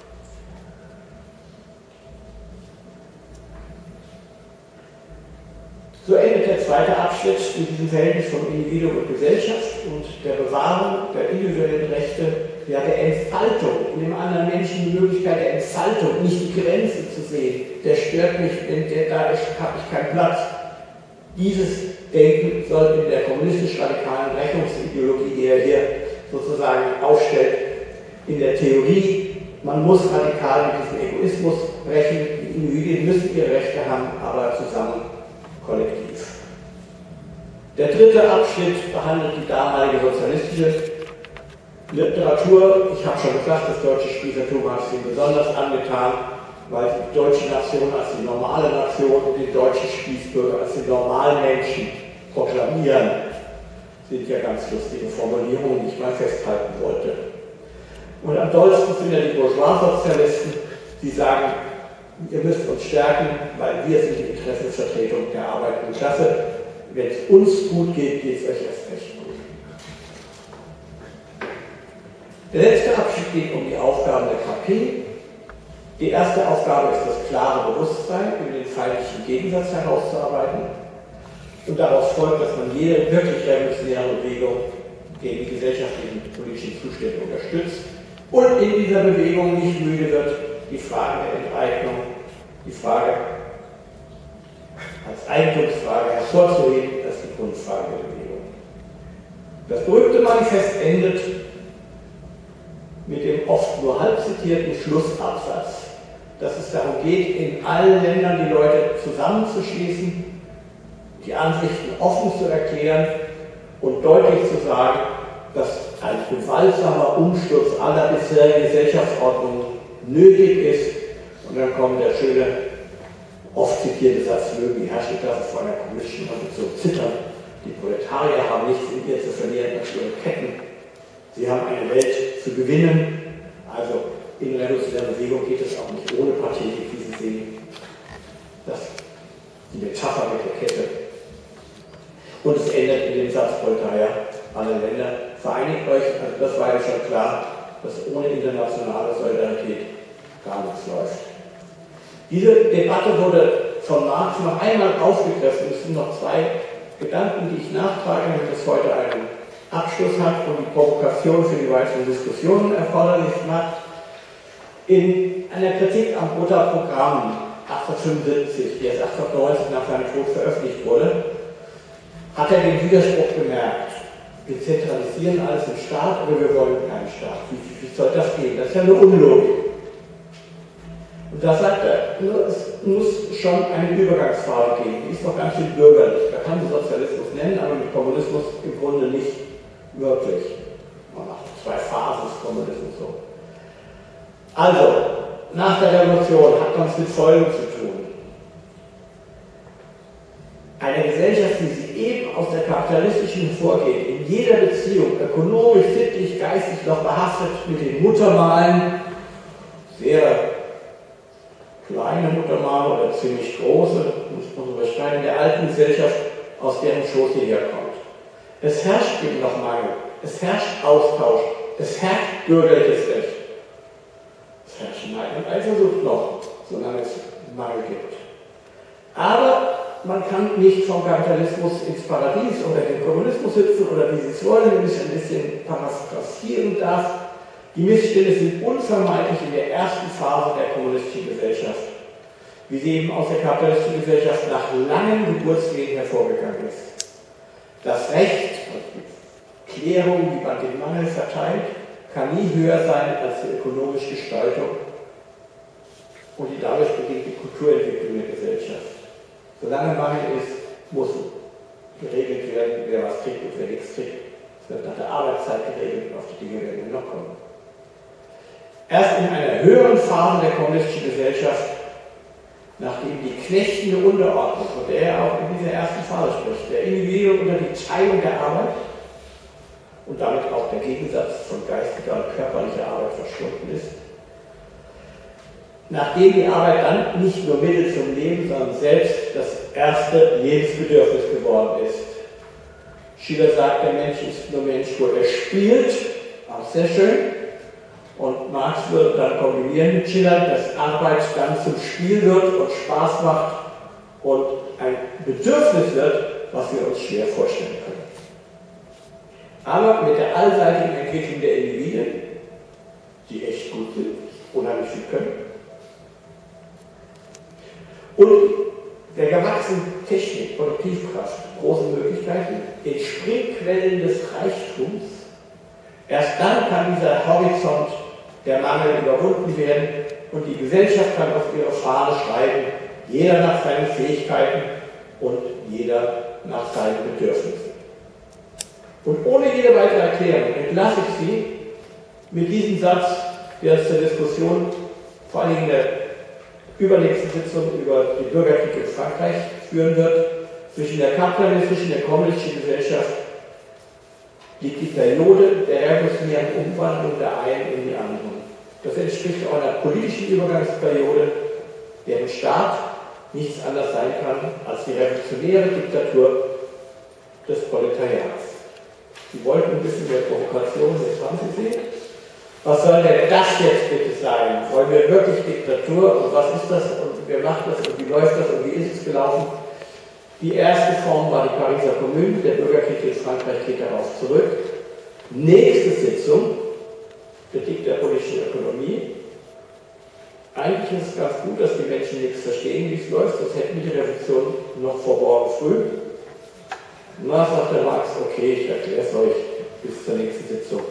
So endet der zweite Abschnitt mit diesem Verhältnis von Individuum und Gesellschaft und der Bewahrung der individuellen Rechte, ja der Entfaltung, in dem anderen Menschen die Möglichkeit der Entfaltung, nicht die Grenze zu sehen. Der stört mich, denn da habe ich keinen Platz. Dieses Denken soll in der kommunistisch-radikalen Rechnungsideologie, die er hier sozusagen aufstellt, in der Theorie, man muss radikal mit diesem Egoismus brechen, die Individuen müssen ihre Rechte haben, aber zusammen kollektiv. Der dritte Abschnitt behandelt die damalige sozialistische Literatur. Ich habe schon gesagt, das deutsche Spießertum hat es ihm besonders angetan, weil die deutsche Nation als die normale Nation und die deutschen Spießbürger als die normalen Menschen proklamieren. Sind ja ganz lustige Formulierungen, die ich mal festhalten wollte. Und am dollsten sind ja die Bourgeois-Sozialisten, die sagen, ihr müsst uns stärken, weil wir sind die Interessensvertretung der arbeitenden Klasse. Wenn es uns gut geht, geht es euch erst recht gut. Der letzte Abschnitt geht um die Aufgaben der KP. Die erste Aufgabe ist das klare Bewusstsein, über den feindlichen Gegensatz herauszuarbeiten. Und daraus folgt, dass man jede wirklich revolutionäre Bewegung gegen die gesellschaftlichen und politischen Zustände unterstützt und in dieser Bewegung nicht müde wird, die Frage der Enteignung, die Frage als Eigentumsfrage hervorzuheben, als die Grundfrage der Bewegung. Das berühmte Manifest endet mit dem oft nur halb zitierten Schlussabsatz, dass es darum geht, in allen Ländern die Leute zusammenzuschließen, die Ansichten offen zu erklären und deutlich zu sagen, dass ein gewaltsamer Umsturz aller bisherigen Gesellschaftsordnungen nötig ist. Und dann kommt der schöne, oft zitierte Satz, mögen die Herrscherklasse vor einer kommunistischen Revolution zittern. Die Proletarier haben nichts in ihr zu verlieren als ihre Ketten. Sie haben eine Welt zu gewinnen. Also in revolutionärer Bewegung geht es auch nicht ohne Pathetik, wie Sie sehen. Das ist die Metapher mit der Kette. Und es endet in dem Satz Proletarier, alle Länder, vereinigt euch, also das war ja schon klar, dass ohne internationale Solidarität gar nichts läuft. Diese Debatte wurde von Marx noch einmal aufgegriffen. Es sind noch zwei Gedanken, die ich nachtrage, damit es heute einen Abschluss hat und die Provokation für die weiteren Diskussionen erforderlich macht. In einer Kritik am Roter Programm 1875, die erst 1890 nach seinem Tod veröffentlicht wurde, hat er den Widerspruch bemerkt. Wir zentralisieren alles im Staat, aber wir wollen keinen Staat. Wie soll das gehen? Das ist ja eine Unlogik. Und da sagt er, es muss schon eine Übergangsphase geben. Die ist noch ganz schön bürgerlich. Da kann man Sozialismus nennen, aber mit Kommunismus im Grunde nicht wirklich. Man macht zwei Phasen des Kommunismus so. Also, nach der Revolution hat man es mit Folgen zu tun. Eine Gesellschaft, wie sie eben aus der kapitalistischen hervorgeht, in jeder Beziehung, ökonomisch, sittlich, geistig noch behaftet mit den Muttermalen, sehr kleine Muttermale oder ziemlich große, muss man so beschreiben, der alten Gesellschaft, aus deren Schoß sie herkommt. Es herrscht eben noch Mangel, es herrscht Austausch, es herrscht bürgerliches Recht. Es herrscht Neid und Eifersucht noch, solange es Mangel gibt. Aber man kann nicht vom Kapitalismus ins Paradies oder den Kommunismus hüpfen oder wie Sie es wollen, wenn ich ein bisschen paraphrasieren darf. Die Missstände sind unvermeidlich in der ersten Phase der kommunistischen Gesellschaft, wie sie eben aus der kapitalistischen Gesellschaft nach langen Geburtswegen hervorgegangen ist. Das Recht, die Klärung, wie man den Mangel verteilt, kann nie höher sein als die ökonomische Gestaltung und die dadurch bedingte Kulturentwicklung der Gesellschaft. Solange Mangel ist, muss geregelt werden, wer was kriegt und wer nichts kriegt. Es wird nach der Arbeitszeit geregelt und auf die Dinge werden wir noch kommen. Erst in einer höheren Phase der kommunistischen Gesellschaft, nachdem die knechtende Unterordnung, von der er auch in dieser ersten Phase spricht, der Individuum unter die Teilung der Arbeit und damit auch der Gegensatz von geistiger und körperlicher Arbeit verschwunden ist, nachdem die Arbeit dann nicht nur Mittel zum Leben, sondern selbst das erste Lebensbedürfnis geworden ist. Schiller sagt, der Mensch ist nur Mensch, wo er spielt, auch sehr schön. Und Marx würde dann kombinieren mit Schiller, dass Arbeit dann zum Spiel wird und Spaß macht und ein Bedürfnis wird, was wir uns schwer vorstellen können. Aber mit der allseitigen Entwicklung der Individuen, die echt gut sind, unheimlich viel können, und der gewachsenen Technik, Produktivkraft, großen Möglichkeiten, den Springquellen des Reichtums, erst dann kann dieser Horizont der Mangel überwunden werden und die Gesellschaft kann auf ihre Fahne schreiben, jeder nach seinen Fähigkeiten und jeder nach seinen Bedürfnissen. Und ohne jede weitere Erklärung entlasse ich Sie mit diesem Satz, der zur Diskussion vor allem in der übernächsten Sitzung über die Bürgerkriege in Frankreich führen wird. Zwischen der kapitalistischen und der kommunistischen Gesellschaft liegt die Periode der revolutionären Umwandlung der einen in die anderen. Das entspricht auch einer politischen Übergangsperiode, deren Staat nichts anderes sein kann als die revolutionäre Diktatur des Proletariats. Sie wollten ein bisschen mehr Provokation, jetzt haben Sie sie. Was soll denn das jetzt bitte sein? Wollen wir wirklich Diktatur und was ist das und wer macht das und wie läuft das und wie ist es gelaufen? Die erste Form war die Pariser Kommune, der Bürgerkrieg in Frankreich geht darauf zurück. Nächste Sitzung, Kritik der politischen Ökonomie. Eigentlich ist es ganz gut, dass die Menschen nichts verstehen, wie es läuft, sonst hätten wir die Revolution noch vor morgen früh. Na, sagt der Marx, okay, ich erkläre es euch bis zur nächsten Sitzung.